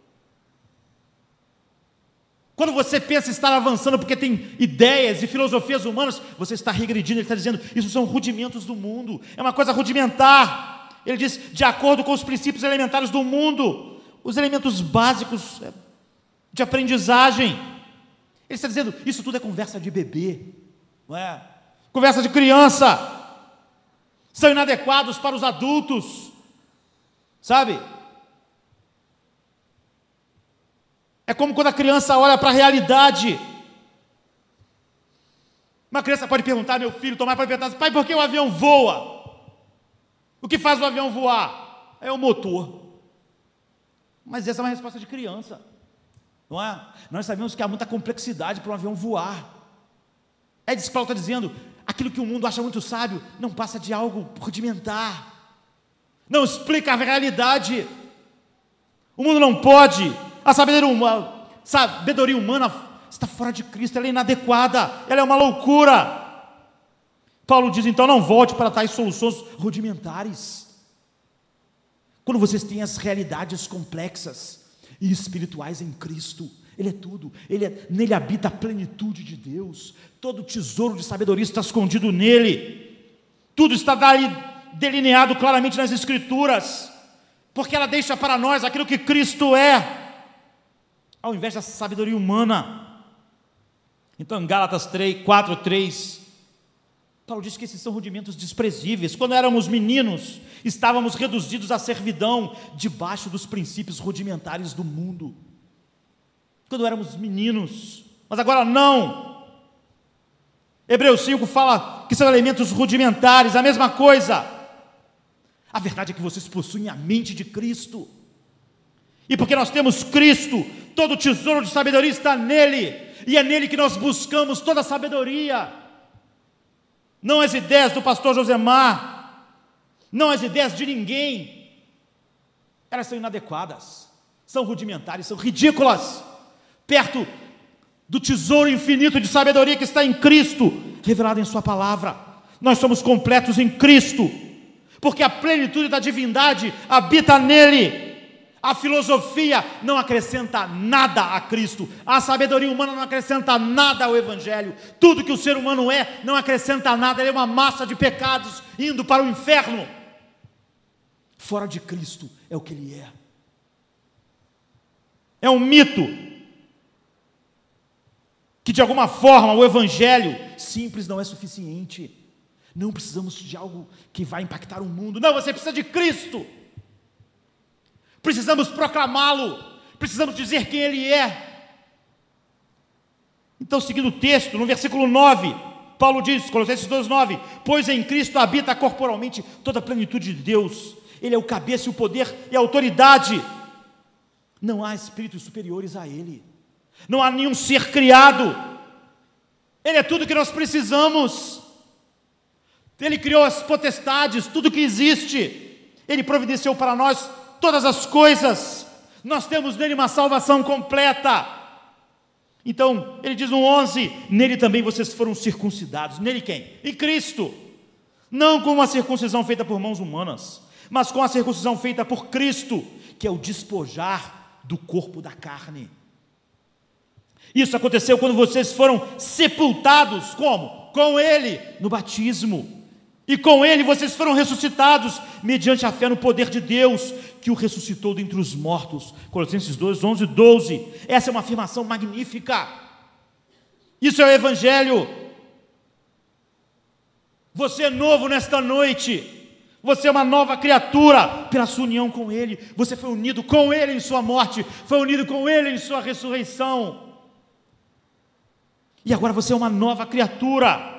Quando você pensa estar avançando porque tem ideias e filosofias humanas, você está regredindo. Ele está dizendo, isso são rudimentos do mundo, é uma coisa rudimentar. Ele diz, de acordo com os princípios elementares do mundo, os elementos básicos de aprendizagem. Ele está dizendo, isso tudo é conversa de bebê, não é? Conversa de criança, são inadequados para os adultos, sabe? É como quando a criança olha para a realidade. Uma criança pode perguntar, meu filho, Tomás pode perguntar, pai, por que o avião voa? O que faz o avião voar? É o motor. Mas essa é uma resposta de criança, não é? Nós sabemos que há muita complexidade para um avião voar. É disso que Paulo está dizendo, aquilo que o mundo acha muito sábio, não passa de algo rudimentar, não explica a realidade. O mundo não pode, a sabedoria humana está fora de Cristo, ela é inadequada, ela é uma loucura. Paulo diz, então, não volte para tais soluções rudimentares. Quando vocês têm as realidades complexas e espirituais em Cristo, Ele é tudo, nele habita a plenitude de Deus, todo tesouro de sabedoria está escondido nele, tudo está delineado claramente nas Escrituras, porque ela deixa para nós aquilo que Cristo é, ao invés da sabedoria humana. Então, em Gálatas 4:3, Paulo diz que esses são rudimentos desprezíveis. Quando éramos meninos, estávamos reduzidos à servidão, debaixo dos princípios rudimentares do mundo. Quando éramos meninos, mas agora não. Hebreus 5 fala que são elementos rudimentares, a mesma coisa. A verdade é que vocês possuem a mente de Cristo, e porque nós temos Cristo, todo o tesouro de sabedoria está nele, e é nele que nós buscamos toda a sabedoria. Não as ideias do pastor Josemar, não as ideias de ninguém, elas são inadequadas, são rudimentares, são ridículas, perto do tesouro infinito de sabedoria que está em Cristo, revelado em sua palavra. Nós somos completos em Cristo, porque a plenitude da divindade habita nele. A filosofia não acrescenta nada a Cristo, a sabedoria humana não acrescenta nada ao Evangelho, tudo que o ser humano é, não acrescenta nada, ele é uma massa de pecados indo para o inferno. Fora de Cristo é o que ele é. É um mito, que de alguma forma o Evangelho simples não é suficiente, não precisamos de algo que vai impactar o mundo, não, você precisa de Cristo. Precisamos proclamá-lo, precisamos dizer quem Ele é. Então, seguindo o texto, no versículo 9, Paulo diz, Colossenses 2:9, pois em Cristo habita corporalmente toda a plenitude de Deus, Ele é o cabeça e o poder e a autoridade, não há espíritos superiores a Ele, não há nenhum ser criado, Ele é tudo que nós precisamos, Ele criou as potestades, tudo que existe, Ele providenciou para nós todas as coisas, nós temos nele uma salvação completa. Então, ele diz no 11, nele também vocês foram circuncidados. Nele quem? Em Cristo, não com uma circuncisão feita por mãos humanas, mas com a circuncisão feita por Cristo, que é o despojar do corpo da carne. Isso aconteceu quando vocês foram sepultados, como? Com ele, no batismo, e com ele vocês foram ressuscitados, mediante a fé no poder de Deus, que o ressuscitou dentre os mortos. Colossenses 2:11 e 12, essa é uma afirmação magnífica, isso é o Evangelho. Você é novo nesta noite, você é uma nova criatura, pela sua união com Ele, você foi unido com Ele em sua morte, foi unido com Ele em sua ressurreição, e agora você é uma nova criatura.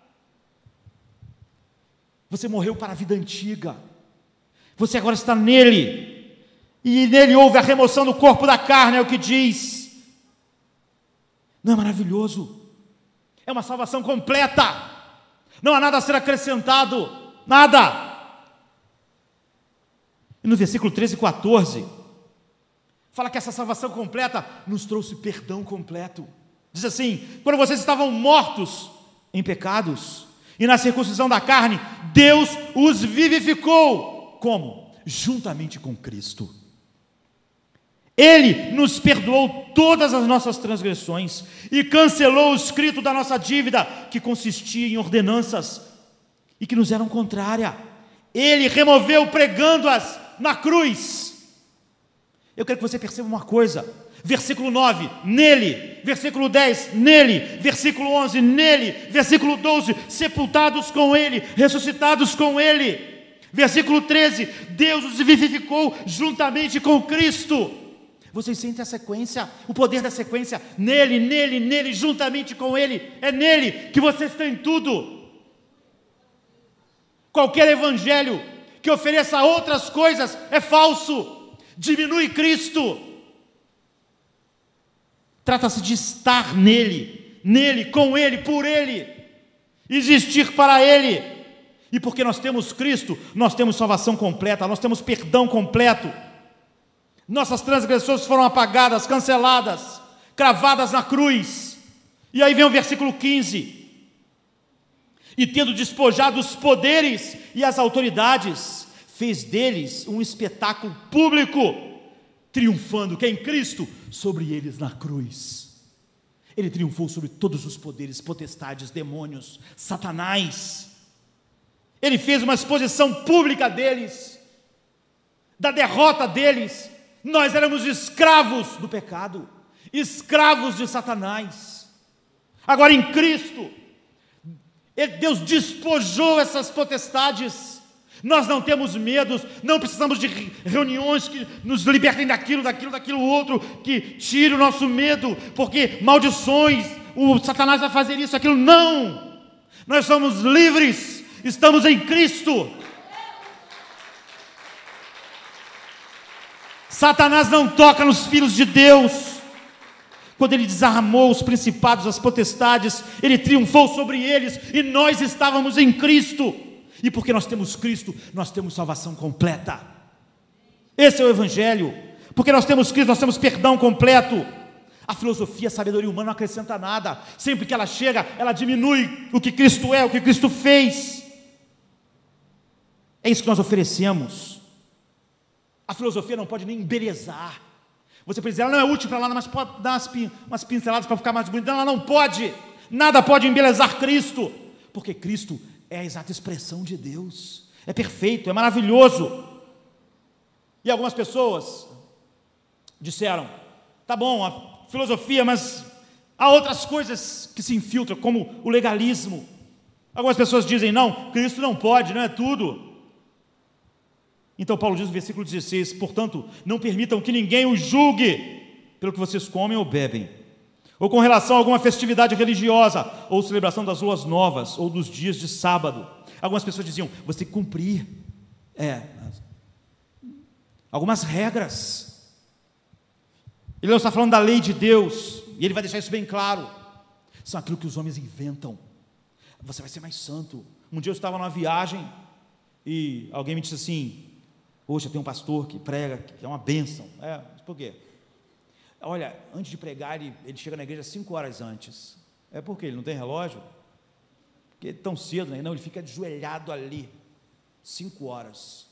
Você morreu para a vida antiga, você agora está nele, e nele houve a remoção do corpo da carne, é o que diz. Não é maravilhoso? É uma salvação completa, não há nada a ser acrescentado, nada. E no versículo 13 e 14, fala que essa salvação completa nos trouxe perdão completo. Diz assim, quando vocês estavam mortos em pecados, e na circuncisão da carne, Deus os vivificou. Como? Juntamente com Cristo. Ele nos perdoou todas as nossas transgressões e cancelou o escrito da nossa dívida, que consistia em ordenanças e que nos eram contrárias. Ele removeu pregando-as na cruz. Eu quero que você perceba uma coisa: Versículo 9, nele. Versículo 10, nele. Versículo 11, nele. Versículo 12, sepultados com ele, ressuscitados com ele. Versículo 13, Deus os vivificou juntamente com Cristo. Vocês sentem a sequência, o poder da sequência? Nele, nele, nele, juntamente com ele. É nele que vocês têm tudo. Qualquer evangelho que ofereça outras coisas é falso. Diminui Cristo. Trata-se de estar nele, com ele, por ele, existir para ele. E porque nós temos Cristo, nós temos salvação completa, nós temos perdão completo. Nossas transgressões foram apagadas, canceladas, cravadas na cruz. E aí vem o versículo 15. E tendo despojado os poderes e as autoridades, fez deles um espetáculo público, triunfando, que é em Cristo, sobre eles na cruz. Ele triunfou sobre todos os poderes, potestades, demônios, Satanás. Ele fez uma exposição pública deles, da derrota deles. Nós éramos escravos do pecado, escravos de Satanás. Agora em Cristo, Deus despojou essas potestades. Nós não temos medos, não precisamos de reuniões que nos libertem daquilo outro, que tire o nosso medo, porque maldições, o Satanás vai fazer isso, aquilo. Não! Nós somos livres, estamos em Cristo. Satanás não toca nos filhos de Deus. Quando ele desarmou os principados, as potestades, ele triunfou sobre eles, e nós estávamos em Cristo. E porque nós temos Cristo, nós temos salvação completa. Esse é o Evangelho. Porque nós temos Cristo, nós temos perdão completo. A filosofia, a sabedoria humana não acrescenta nada. Sempre que ela chega, ela diminui o que Cristo é, o que Cristo fez. É isso que nós oferecemos. A filosofia não pode nem embelezar. Você pode dizer, ela não é útil para lá, mas pode dar umas pinceladas para ficar mais bonito. Não, ela não pode. Nada pode embelezar Cristo. Porque Cristo é a exata expressão de Deus, é perfeito, é maravilhoso. E algumas pessoas disseram, tá bom, a filosofia, mas há outras coisas que se infiltram, como o legalismo. Algumas pessoas dizem, não, Cristo não pode, não é tudo. Então Paulo diz no versículo 16, portanto, não permitam que ninguém os julgue pelo que vocês comem ou bebem, ou com relação a alguma festividade religiosa, ou celebração das luas novas, ou dos dias de sábado. Algumas pessoas diziam, você tem que cumprir algumas regras. Ele não está falando da lei de Deus, e ele vai deixar isso bem claro. São aquilo que os homens inventam. Você vai ser mais santo. Um dia eu estava numa viagem, e alguém me disse assim, poxa, tem um pastor que prega, que é uma bênção. Mas por quê? Olha, antes de pregar, ele chega na igreja 5 horas antes. É porque ele não tem relógio? Porque tão cedo, né? Não, ele fica ajoelhado ali, 5 horas.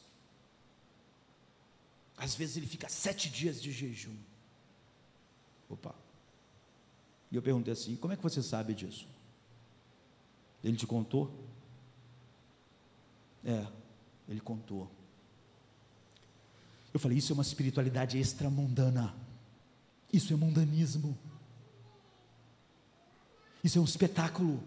Às vezes ele fica 7 dias de jejum. Opa! E eu perguntei assim, como é que você sabe disso? Ele te contou? Ele contou. Eu falei, isso é uma espiritualidade extramundana. Isso é mundanismo. Isso é um espetáculo.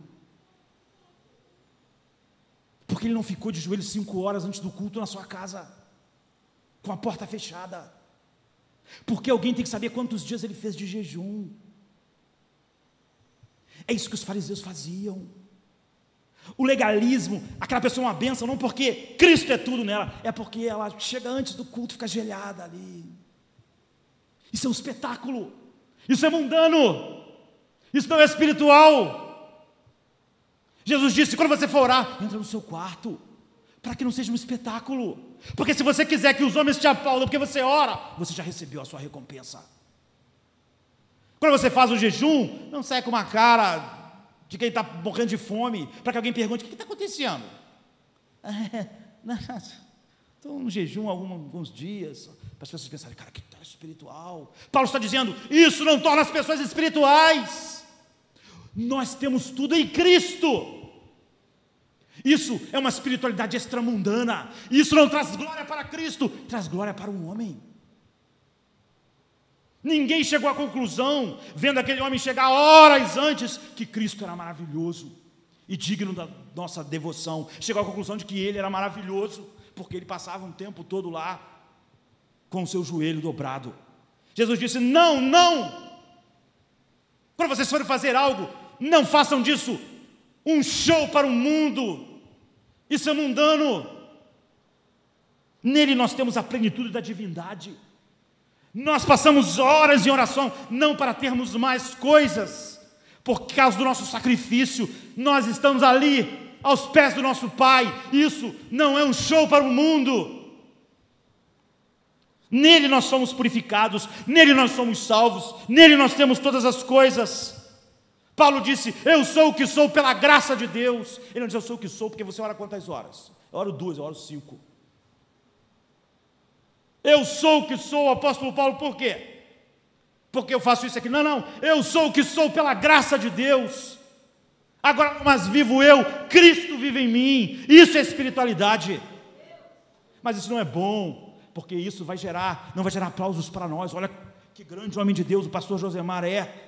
Porque ele não ficou de joelhos 5 horas antes do culto na sua casa, com a porta fechada. Porque alguém tem que saber quantos dias ele fez de jejum. É isso que os fariseus faziam. O legalismo, aquela pessoa é uma bênção, não porque Cristo é tudo nela, é porque ela chega antes do culto e fica ajoelhada ali. Isso é um espetáculo, isso é mundano, isso não é espiritual. Jesus disse, quando você for orar, entra no seu quarto, para que não seja um espetáculo, porque se você quiser que os homens te aplaudam porque você ora, você já recebeu a sua recompensa. Quando você faz o jejum, não sai com uma cara de quem está morrendo de fome, para que alguém pergunte, o que está acontecendo? Estou no jejum há alguns dias, para as pessoas pensarem, cara, que tal espiritual? Paulo está dizendo, isso não torna as pessoas espirituais. Nós temos tudo em Cristo. Isso é uma espiritualidade extramundana. Isso não traz glória para Cristo, traz glória para o homem. Ninguém chegou à conclusão, vendo aquele homem chegar horas antes, que Cristo era maravilhoso e digno da nossa devoção. Chegou à conclusão de que ele era maravilhoso, porque ele passava um tempo todo lá, com o seu joelho dobrado. Jesus disse: não, não! Quando vocês forem fazer algo, não façam disso um show para o mundo. Isso é mundano. Nele nós temos a plenitude da divindade. Nós passamos horas em oração, não para termos mais coisas, por causa do nosso sacrifício. Nós estamos ali, aos pés do nosso Pai. Isso não é um show para o mundo. Nele nós somos purificados, nele nós somos salvos, nele nós temos todas as coisas. Paulo disse: eu sou o que sou pela graça de Deus. Ele não diz: eu sou o que sou porque você ora quantas horas? Eu oro 2, eu oro 5. Eu sou o que sou, apóstolo Paulo, por quê? Porque eu faço isso aqui? Não, não, eu sou o que sou pela graça de Deus. Agora não mais vivo eu, Cristo vive em mim. Isso é espiritualidade. Mas isso não é bom, porque isso não vai gerar aplausos para nós. Olha que grande homem de Deus o pastor Josemar é.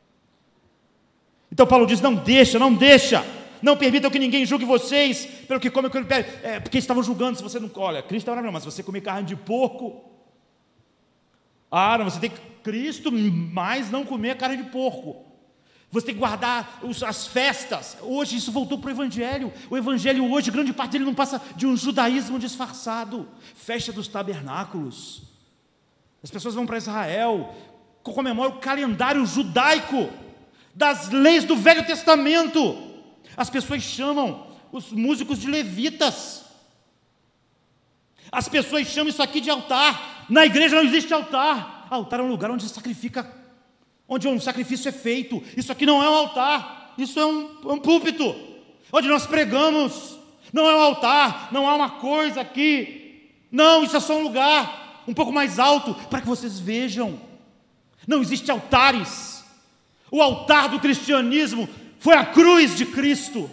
Então Paulo diz: não deixa, não permitam que ninguém julgue vocês pelo que come, porque estavam julgando. Se você não, olha, Cristo é maravilhoso, mas se você comer carne de porco, não, você tem que Cristo, mas não comer carne de porco. Você tem que guardar as festas. Hoje isso voltou para o Evangelho. O Evangelho hoje, grande parte dele não passa de um judaísmo disfarçado. Festa dos tabernáculos. As pessoas vão para Israel, comemoram o calendário judaico das leis do Velho Testamento. As pessoas chamam os músicos de levitas. As pessoas chamam isso aqui de altar. Na igreja não existe altar. Altar é um lugar onde se sacrifica, onde um sacrifício é feito. Isso aqui não é um altar, isso é um púlpito, onde nós pregamos. Não é um altar, não há uma coisa aqui. Não, isso é só um lugar um pouco mais alto, para que vocês vejam. Não existe altares. O altar do cristianismo foi a cruz de Cristo.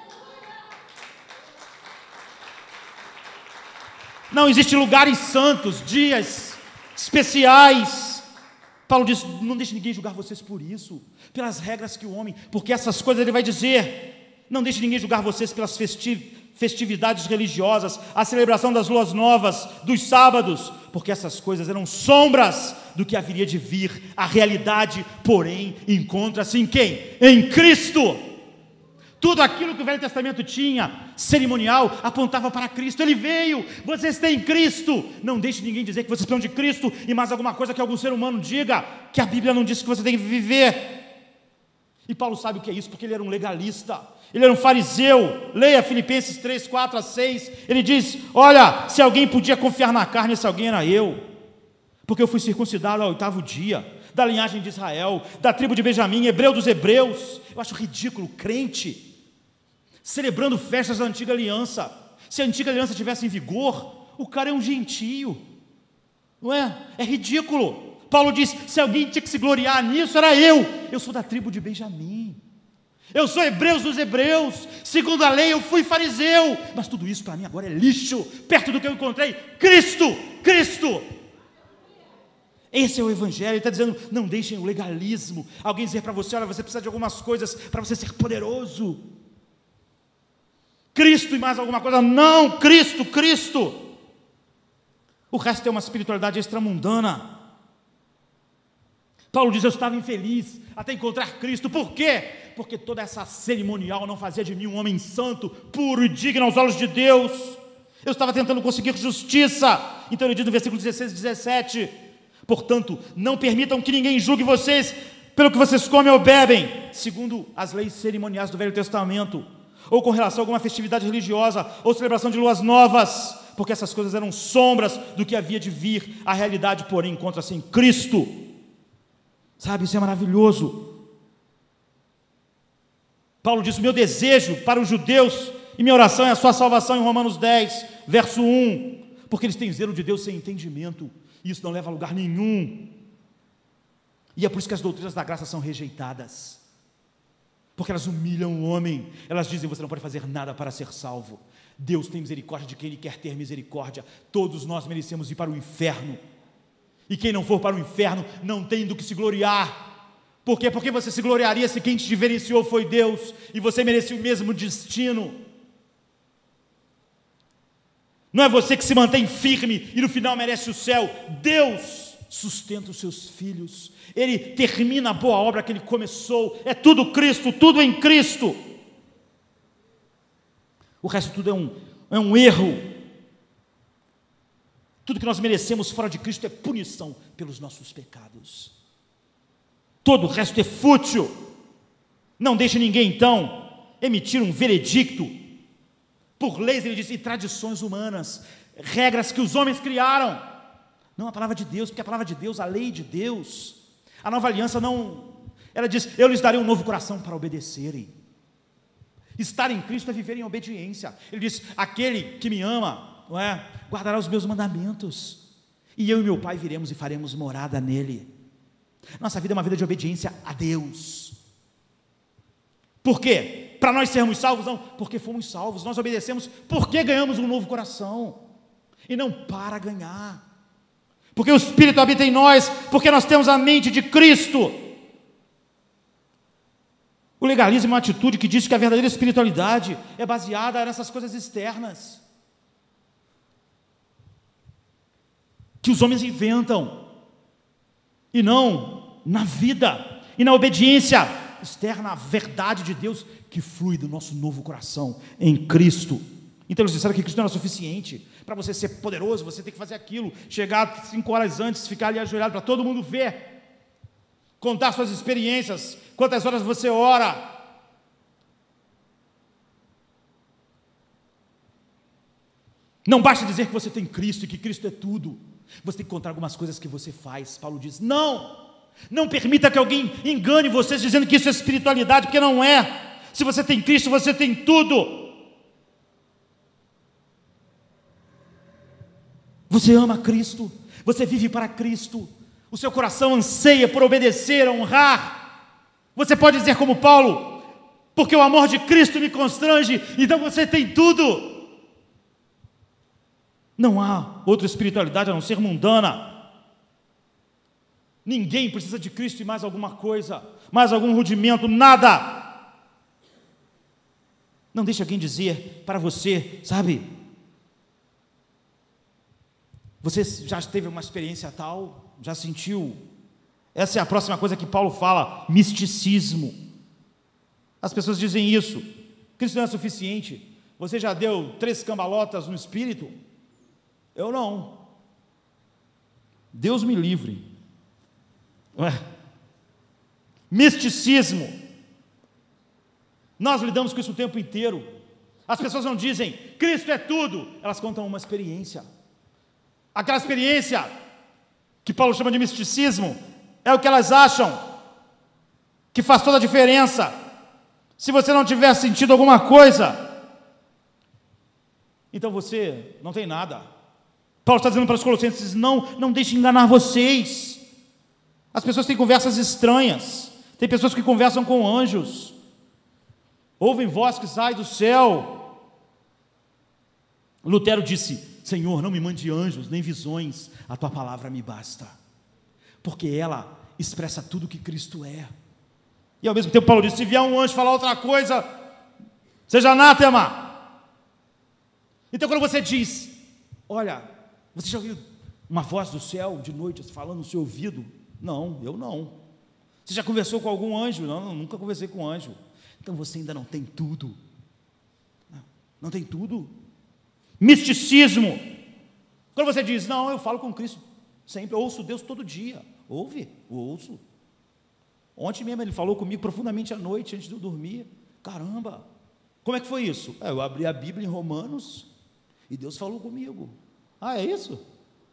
Não existe lugares santos, dias especiais. Paulo diz: não deixe ninguém julgar vocês por isso, pelas regras que o homem, porque essas coisas ele vai dizer. Não deixe ninguém julgar vocês pelas festividades religiosas, a celebração das luas novas, dos sábados, porque essas coisas eram sombras do que haveria de vir. A realidade, porém, encontra-se em quem? Em Cristo. Tudo aquilo que o Velho Testamento tinha, cerimonial, apontava para Cristo. Ele veio, vocês têm Cristo. Não deixe ninguém dizer que vocês precisam de Cristo e mais alguma coisa que algum ser humano diga, que a Bíblia não disse que você tem que viver. E Paulo sabe o que é isso, porque ele era um legalista, ele era um fariseu. Leia Filipenses 3, 4 a 6, ele diz: olha, se alguém podia confiar na carne, esse alguém era eu, porque eu fui circuncidado ao 8º dia, da linhagem de Israel, da tribo de Benjamim, hebreu dos hebreus. Eu acho ridículo crente celebrando festas da antiga aliança. Se a antiga aliança estivesse em vigor, o cara é um gentio, não é? É ridículo. Paulo diz: se alguém tinha que se gloriar nisso, era eu sou da tribo de Benjamim, eu sou hebreus dos hebreus, segundo a lei eu fui fariseu, mas tudo isso para mim agora é lixo, perto do que eu encontrei, Cristo. Esse é o Evangelho. Ele está dizendo: não deixem o legalismo, alguém dizer para você: olha, você precisa de algumas coisas para você ser poderoso. Cristo e mais alguma coisa? Não, Cristo. O resto é uma espiritualidade extramundana. Paulo diz: eu estava infeliz até encontrar Cristo. Por quê? Porque toda essa cerimonial não fazia de mim um homem santo, puro e digno aos olhos de Deus. Eu estava tentando conseguir justiça. Então ele diz no versículo 16 e 17: portanto, não permitam que ninguém julgue vocês pelo que vocês comem ou bebem, segundo as leis cerimoniais do Velho Testamento, ou com relação a alguma festividade religiosa, ou celebração de luas novas, porque essas coisas eram sombras do que havia de vir. A realidade, porém, encontra-se em Cristo. Sabe, isso é maravilhoso. Paulo diz: o meu desejo para os judeus e minha oração é a sua salvação, em Romanos 10, verso 1, porque eles têm zelo de Deus sem entendimento, e isso não leva a lugar nenhum. E é por isso que as doutrinas da graça são rejeitadas, porque elas humilham o homem. Elas dizem: você não pode fazer nada para ser salvo. Deus tem misericórdia de quem Ele quer ter misericórdia. Todos nós merecemos ir para o inferno. E quem não for para o inferno não tem do que se gloriar. Por quê? Porque você se gloriaria se quem te diferenciou foi Deus, e você merecia o mesmo destino. Não é você que se mantém firme e no final merece o céu. Deus sustenta os seus filhos. Ele termina a boa obra que Ele começou. É tudo Cristo, tudo em Cristo. O resto tudo é um erro. Tudo que nós merecemos fora de Cristo é punição pelos nossos pecados. Todo o resto é fútil. Não deixe ninguém, então, emitir um veredicto por leis, ele diz, e tradições humanas, regras que os homens criaram. Não a palavra de Deus, porque a palavra de Deus, a lei de Deus, a nova aliança não... Ela diz, eu lhes darei um novo coração para obedecerem. Estar em Cristo é viver em obediência. Ele diz, aquele que me ama, não é, guardará os meus mandamentos, e eu e meu Pai viremos e faremos morada nele. Nossa vida é uma vida de obediência a Deus. Por quê? Para nós sermos salvos? Não, porque fomos salvos. Nós obedecemos porque ganhamos um novo coração, e não para ganhar, porque o Espírito habita em nós, porque nós temos a mente de Cristo. O legalismo é uma atitude que diz que a verdadeira espiritualidade é baseada nessas coisas externas, que os homens inventam, e não na vida, e na obediência externa à verdade de Deus, que flui do nosso novo coração em Cristo. Então eles disseram que Cristo não era suficiente. Para você ser poderoso, você tem que fazer aquilo, chegar 5 horas antes, ficar ali ajoelhado para todo mundo ver, contar suas experiências, quantas horas você ora. Não basta dizer que você tem Cristo e que Cristo é tudo. Você tem que contar algumas coisas que você faz. Paulo diz, não permita que alguém engane vocês dizendo que isso é espiritualidade, porque não é. Se você tem Cristo, você tem tudo. Você ama Cristo, você vive para Cristo, o seu coração anseia por obedecer, honrar. Você pode dizer como Paulo, porque o amor de Cristo me constrange, então você tem tudo. Não há outra espiritualidade a não ser mundana. Ninguém precisa de Cristo e mais alguma coisa, mais algum rudimento, nada. Não deixe alguém dizer para você, sabe, você já teve uma experiência tal, já sentiu? Essa é a próxima coisa que Paulo fala, misticismo. As pessoas dizem isso, Cristo não é suficiente. Você já deu 3 cambalotas no Espírito? Eu não. Deus me livre. Misticismo. Nós lidamos com isso o tempo inteiro. As pessoas não dizem, Cristo é tudo. Elas contam uma experiência. Aquela experiência que Paulo chama de misticismo é o que elas acham que faz toda a diferença. Se você não tiver sentido alguma coisa, então você não tem nada. Paulo está dizendo para os colossenses, não deixe enganar vocês. As pessoas têm conversas estranhas, tem pessoas que conversam com anjos, ouvem voz que sai do céu. Lutero disse, Senhor, não me mande anjos, nem visões, a Tua palavra me basta, porque ela expressa tudo que Cristo é. E ao mesmo tempo Paulo disse, se vier um anjo falar outra coisa, seja anátema. Então quando você diz, olha, você já ouviu uma voz do céu de noite falando no seu ouvido? Não, eu não. Você já conversou com algum anjo? Não, nunca conversei com anjo. Então você ainda não tem tudo. Não tem tudo. Misticismo. Quando você diz, não, eu falo com Cristo sempre, eu ouço Deus todo dia. Ouve? Eu ouço. Ontem mesmo ele falou comigo profundamente à noite, antes de eu dormir. Caramba, como é que foi isso? Eu abri a Bíblia em Romanos e Deus falou comigo. Ah, é isso?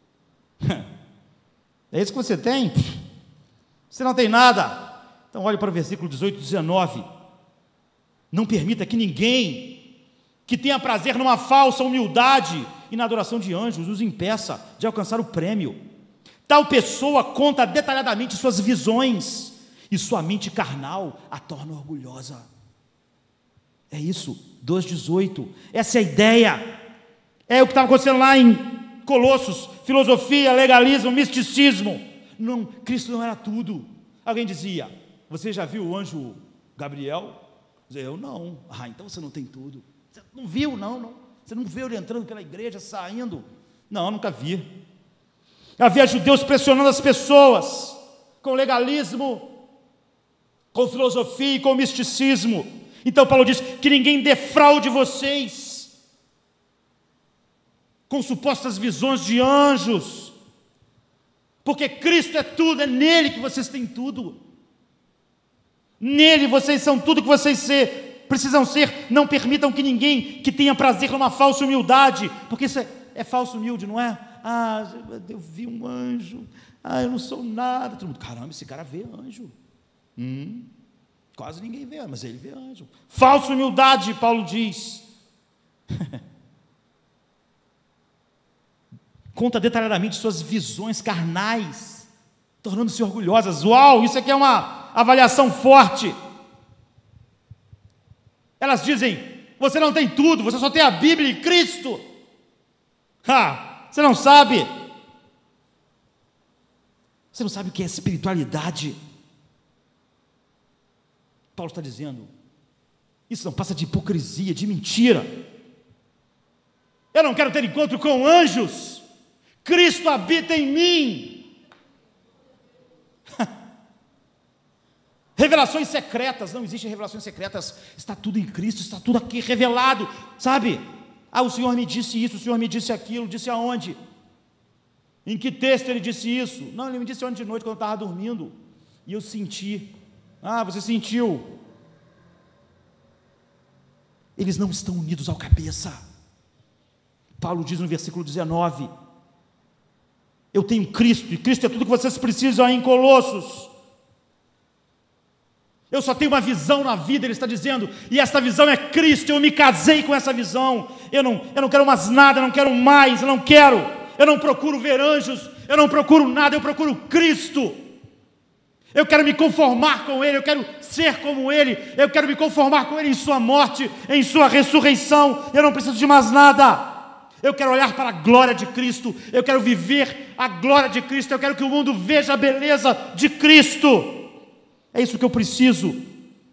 É isso que você tem? Você não tem nada. Então olhe para o versículo 18 e 19. Não permita que ninguém que tenha prazer numa falsa humildade e na adoração de anjos os impeça de alcançar o prêmio. Tal pessoa conta detalhadamente suas visões e sua mente carnal a torna orgulhosa. É isso, 2,18. Essa é a ideia. É o que estava acontecendo lá em Colossos. filosofia, legalismo, misticismo. Não, Cristo não era tudo. Alguém dizia: você já viu o anjo Gabriel? Eu não. Então você não tem tudo. Você não viu? Não. Você não viu ele entrando pela igreja, saindo? Não, nunca vi. Havia judeus pressionando as pessoas com legalismo, com filosofia e com misticismo. Então Paulo diz que ninguém defraude vocês com supostas visões de anjos, porque Cristo é tudo, é nele que vocês têm tudo. Nele vocês são tudo que vocês precisam ser. Não permitam que ninguém que tenha prazer numa falsa humildade, porque isso é falso humilde, não é? Eu vi um anjo, eu não sou nada. Todo mundo: caramba, esse cara vê anjo. Quase ninguém vê, mas ele vê anjo. Falsa humildade, Paulo diz. Conta detalhadamente suas visões carnais, tornando-se orgulhosas. Uau, isso aqui é uma avaliação forte. Elas dizem: você não tem tudo, você só tem a Bíblia e Cristo. Você não sabe. Você não sabe o que é espiritualidade. Paulo está dizendo: isso não passa de hipocrisia, de mentira. Eu não quero ter encontro com anjos. Cristo habita em mim. Revelações secretas, não existem revelações secretas, está tudo em Cristo, está tudo aqui revelado, sabe? O Senhor me disse isso, o Senhor me disse aquilo. Disse aonde? Em que texto ele disse isso? Não, ele me disse ontem de noite quando eu estava dormindo, e eu senti. Você sentiu? Eles não estão unidos ao cabeça. Paulo diz no versículo 19: eu tenho Cristo, e Cristo é tudo que vocês precisam aí em Colossos. Eu só tenho uma visão na vida, ele está dizendo, e essa visão é Cristo. Eu me casei com essa visão. Eu não quero mais nada, eu não quero mais, eu não procuro ver anjos, eu não procuro nada, eu procuro Cristo. Eu quero me conformar com Ele, eu quero ser como Ele, eu quero me conformar com Ele em sua morte, em sua ressurreição. Eu não preciso de mais nada. Eu quero olhar para a glória de Cristo, eu quero viver a glória de Cristo, eu quero que o mundo veja a beleza de Cristo. É isso que eu preciso.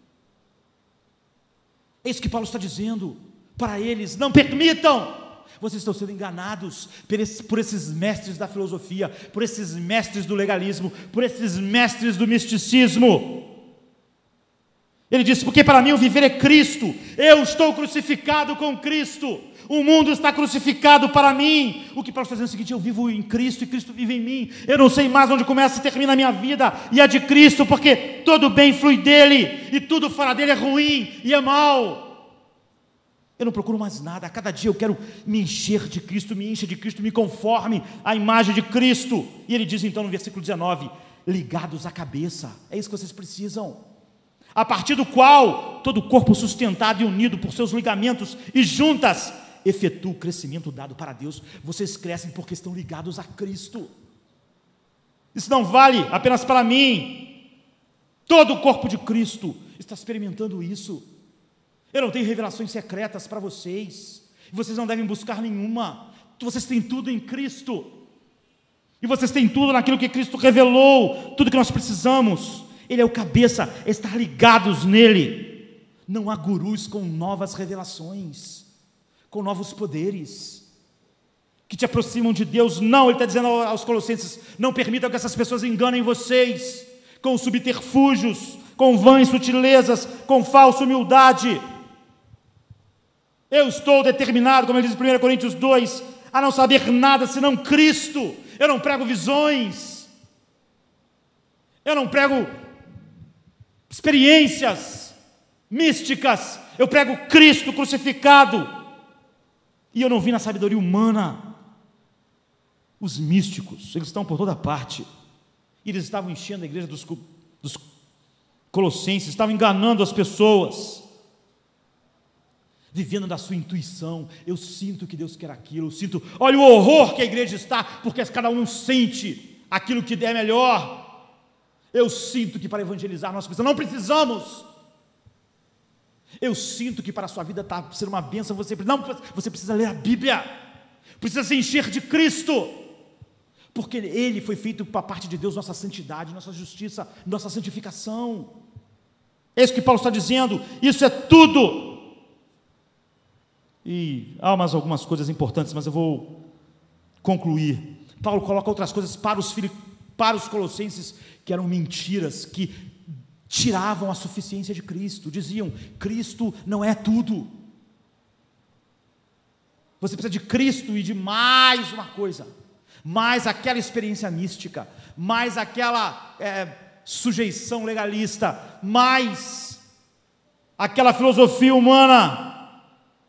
É isso que Paulo está dizendo para eles: não permitam. Vocês estão sendo enganados por esses mestres da filosofia, por esses mestres do legalismo, por esses mestres do misticismo. Ele disse: porque para mim o viver é Cristo, eu estou crucificado com Cristo, o mundo está crucificado para mim. O que Paulo está dizendo é o seguinte: eu vivo em Cristo e Cristo vive em mim. Eu não sei mais onde começa e termina a minha vida, e a de Cristo, porque todo bem flui dele, e tudo fora dele é ruim e é mau. Eu não procuro mais nada, a cada dia eu quero me encher de Cristo, me encha de Cristo, me conforme à imagem de Cristo. E ele diz então no versículo 19: ligados à cabeça, é isso que vocês precisam, a partir do qual todo o corpo sustentado e unido por seus ligamentos e juntas efetua o crescimento dado para Deus. Vocês crescem porque estão ligados a Cristo. Isso não vale apenas para mim, todo o corpo de Cristo está experimentando isso. Eu não tenho revelações secretas para vocês, vocês não devem buscar nenhuma. Vocês têm tudo em Cristo, e vocês têm tudo naquilo que Cristo revelou. Tudo que nós precisamos, Ele é o cabeça, estar ligados nele. Não há gurus com novas revelações, com novos poderes, que te aproximam de Deus. Não, ele está dizendo aos Colossenses: não permitam que essas pessoas enganem vocês com subterfúgios, com vãs sutilezas, com falsa humildade. Eu estou determinado, como ele diz em 1 Coríntios 2, a não saber nada senão Cristo. Eu não prego visões, eu não prego experiências místicas, eu prego Cristo crucificado. E eu não vim na sabedoria humana. Os místicos, eles estão por toda parte. Eles estavam enchendo a igreja dos Colossenses, estavam enganando as pessoas, vivendo da sua intuição. Eu sinto que Deus quer aquilo, eu sinto, olha o horror que a igreja está, porque cada um sente aquilo que é melhor. Eu sinto que para evangelizar nós precisamos, não precisamos. Eu sinto que para a sua vida está ser uma bênção, você precisa ler a Bíblia, precisa se encher de Cristo. porque ele foi feito para a parte de Deus, nossa santidade, nossa justiça, nossa santificação. É isso que Paulo está dizendo, isso é tudo. E há mais algumas coisas importantes, mas eu vou concluir. Paulo coloca outras coisas para os colossenses, que eram mentiras, que tiravam a suficiência de Cristo, diziam, Cristo não é tudo. Você precisa de Cristo e de mais uma coisa, mais aquela experiência mística, mais aquela sujeição legalista, mais aquela filosofia humana.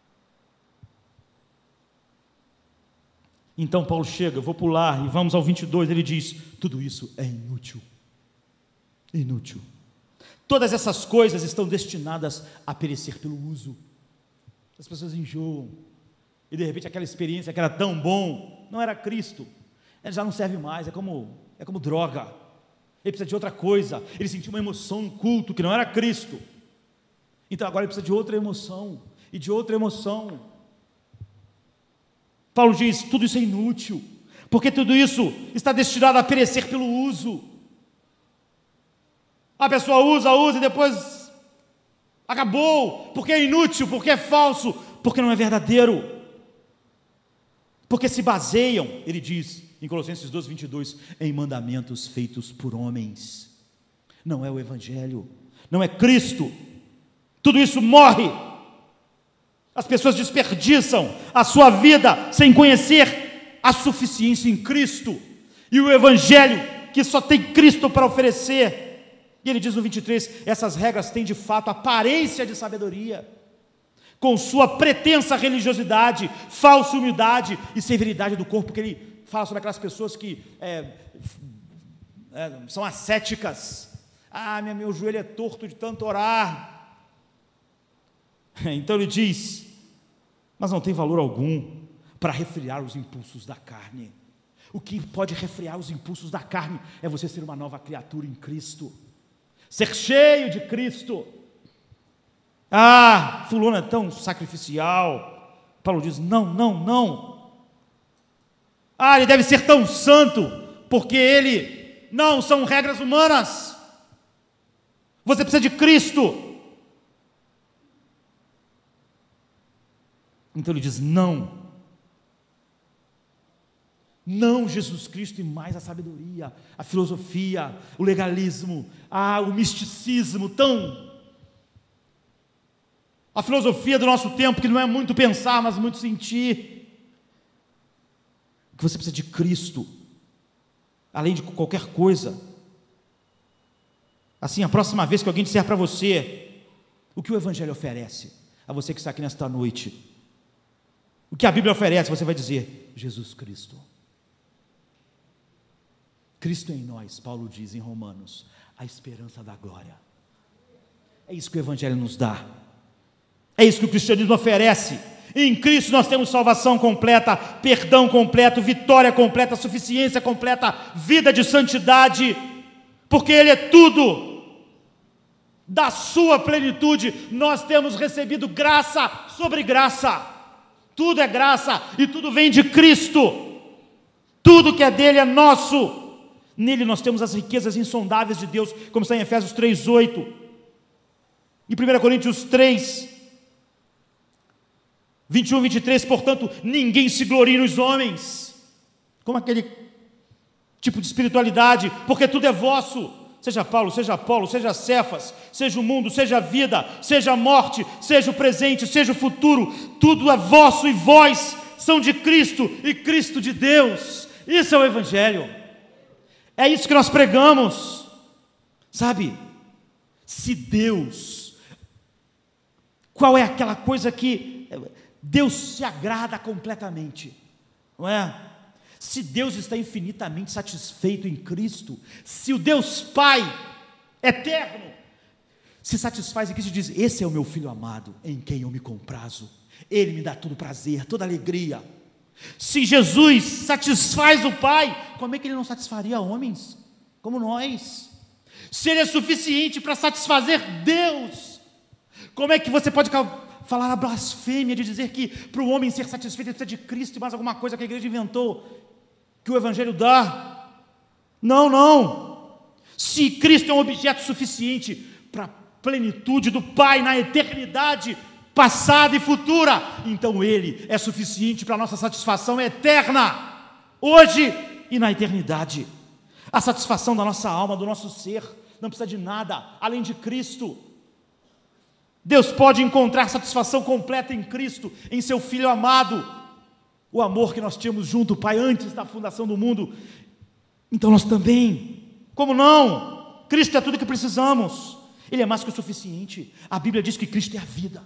Então Paulo chega, eu vou pular e vamos ao 22, ele diz, tudo isso é inútil, inútil. Todas essas coisas estão destinadas a perecer pelo uso. As pessoas enjoam, e de repente aquela experiência que era tão bom, não era Cristo, ele já não serve mais, é como droga, ele precisa de outra coisa, ele sentiu uma emoção no culto que não era Cristo, então agora ele precisa de outra emoção, e de outra emoção. Paulo diz, tudo isso é inútil, porque tudo isso está destinado a perecer pelo uso. A pessoa usa e depois acabou, porque é inútil, porque é falso, porque não é verdadeiro, porque se baseiam, ele diz em Colossenses 2, 22, em mandamentos feitos por homens. Não é o Evangelho, não é Cristo, tudo isso morre. As pessoas desperdiçam a sua vida sem conhecer a suficiência em Cristo, e o Evangelho que só tem Cristo para oferecer. E ele diz no 23, essas regras têm de fato aparência de sabedoria, com sua pretensa religiosidade, falsa humildade e severidade do corpo, porque ele fala sobre aquelas pessoas que são ascéticas. Meu joelho é torto de tanto orar. Então ele diz, mas não tem valor algum para refrear os impulsos da carne. O que pode refrear os impulsos da carne é você ser uma nova criatura em Cristo, ser cheio de Cristo. Fulano é tão sacrificial. Paulo diz, não. Ele deve ser tão santo, porque não, são regras humanas. Você precisa de Cristo. Então ele diz, não, Jesus Cristo e mais a sabedoria, a filosofia, o legalismo, o misticismo, a filosofia do nosso tempo, que não é muito pensar, mas muito sentir, que você precisa de Cristo, além de qualquer coisa. Assim, a próxima vez que alguém disser para você, o que o Evangelho oferece, a você que está aqui nesta noite, o que a Bíblia oferece, você vai dizer, Jesus Cristo. Cristo em nós, Paulo diz em Romanos, a esperança da glória. É isso que o Evangelho nos dá, é isso que o cristianismo oferece. Em Cristo nós temos salvação completa, perdão completo, vitória completa, suficiência completa, vida de santidade, porque Ele é tudo. Da sua plenitude nós temos recebido graça sobre graça, tudo é graça e tudo vem de Cristo, tudo que é dele é nosso. Nele nós temos as riquezas insondáveis de Deus, como está em Efésios 3:8, em 1 Coríntios 3, 21, 23, portanto, ninguém se glorie nos homens, como aquele tipo de espiritualidade, porque tudo é vosso, seja Paulo, seja Apolo, seja Cefas, seja o mundo, seja a vida, seja a morte, seja o presente, seja o futuro, tudo é vosso e vós são de Cristo e Cristo de Deus. Isso é o Evangelho. É isso que nós pregamos, sabe? Se Deus, qual é aquela coisa que Deus se agrada completamente, não é? Se Deus está infinitamente satisfeito em Cristo, se o Deus Pai eterno se satisfaz em Cristo e diz, esse é o meu Filho amado, em quem eu me comprazo, Ele me dá todo prazer, toda alegria. Se Jesus satisfaz o Pai, como é que Ele não satisfaria homens como nós? Se Ele é suficiente para satisfazer Deus, como é que você pode falar a blasfêmia de dizer que para o homem ser satisfeito ele precisa de Cristo e mais alguma coisa que a igreja inventou? que o Evangelho dá. Não, não. Se Cristo é um objeto suficiente para a plenitude do Pai na eternidade passada e futura, então Ele é suficiente para a nossa satisfação eterna, hoje e na eternidade. A satisfação da nossa alma, do nosso ser, não precisa de nada além de Cristo. Deus pode encontrar satisfação completa em Cristo, em seu Filho amado, o amor que nós tínhamos junto, Pai, antes da fundação do mundo. Então nós também, como não? Cristo é tudo que precisamos, Ele é mais que o suficiente. A Bíblia diz que Cristo é a vida,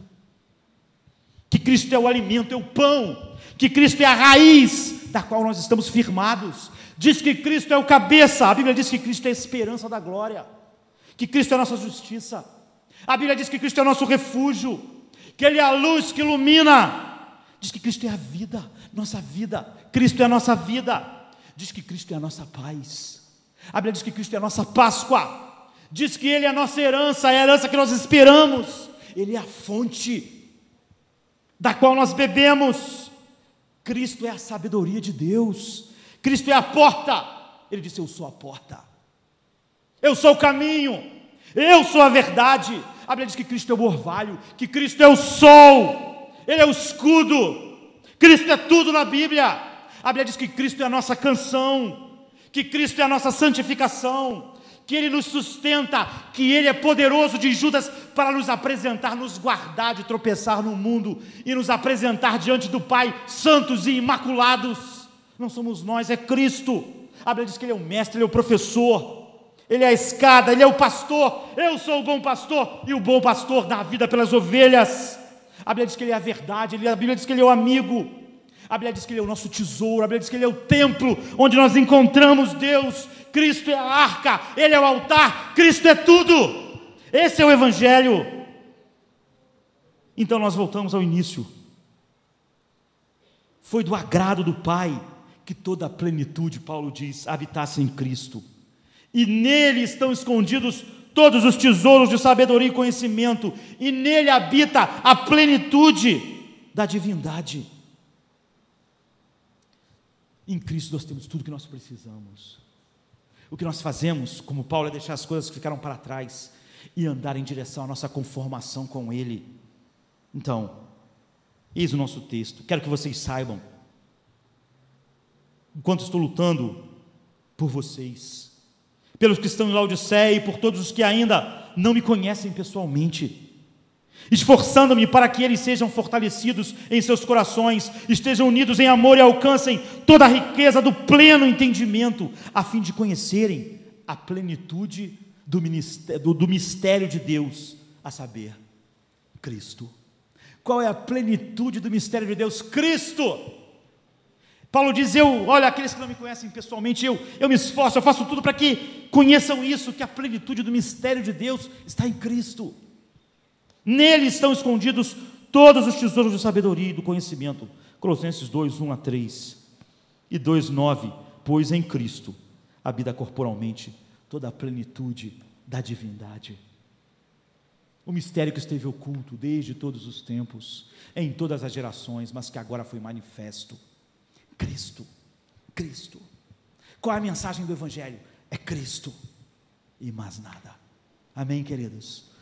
que Cristo é o alimento, é o pão, que Cristo é a raiz da qual nós estamos firmados. Diz que Cristo é o cabeça, a Bíblia diz que Cristo é a esperança da glória, que Cristo é a nossa justiça. A Bíblia diz que Cristo é o nosso refúgio, que Ele é a luz que ilumina. Diz que Cristo é a vida, nossa vida. Cristo é a nossa vida. Diz que Cristo é a nossa paz. A Bíblia diz que Cristo é a nossa Páscoa. Diz que Ele é a nossa herança, é a herança que nós esperamos. Ele é a fonte da qual nós bebemos. Cristo é a sabedoria de Deus. Cristo é a porta. Ele disse: eu sou a porta, eu sou o caminho, eu sou a verdade. A Bíblia diz que Cristo é o orvalho, que Cristo é o sol, Ele é o escudo. Cristo é tudo na Bíblia. A Bíblia diz que Cristo é a nossa canção, que Cristo é a nossa santificação, que Ele nos sustenta, que Ele é poderoso de Judas para nos apresentar, nos guardar de tropeçar no mundo e nos apresentar diante do Pai santos e imaculados. Não somos nós, é Cristo. A Bíblia diz que Ele é o mestre, Ele é o professor, Ele é a escada, Ele é o pastor. Eu sou o bom pastor, e o bom pastor dá a vida pelas ovelhas. A Bíblia diz que Ele é a verdade, a Bíblia diz que Ele é o amigo, a Bíblia diz que Ele é o nosso tesouro, a Bíblia diz que Ele é o templo onde nós encontramos Deus. Cristo é a arca, Ele é o altar, Cristo é tudo. Esse é o Evangelho. Então nós voltamos ao início. Foi do agrado do Pai que toda a plenitude, Paulo diz, habitasse em Cristo, e nele estão escondidos todos os tesouros de sabedoria e conhecimento, e nele habita a plenitude da divindade. Em Cristo nós temos tudo que nós precisamos. O que nós fazemos, como Paulo, é deixar as coisas que ficaram para trás e andar em direção à nossa conformação com Ele. Então, eis o nosso texto. Quero que vocês saibam, enquanto estou lutando por vocês, pelos que estão em Laodiceia e por todos os que ainda não me conhecem pessoalmente, esforçando-me para que eles sejam fortalecidos em seus corações, estejam unidos em amor e alcancem toda a riqueza do pleno entendimento, a fim de conhecerem a plenitude do mistério de Deus, a saber, Cristo. Qual é a plenitude do mistério de Deus? Cristo. Paulo diz: olha, aqueles que não me conhecem pessoalmente, eu me esforço, eu faço tudo para que conheçam isso, que a plenitude do mistério de Deus está em Cristo. Nele estão escondidos todos os tesouros de sabedoria e do conhecimento. Colossenses 2, 1 a 3 e 2, 9. Pois em Cristo habita corporalmente toda a plenitude da divindade. O mistério que esteve oculto desde todos os tempos, em todas as gerações, mas que agora foi manifesto. Cristo, Cristo. Qual é a mensagem do Evangelho? É Cristo e mais nada. Amém, queridos?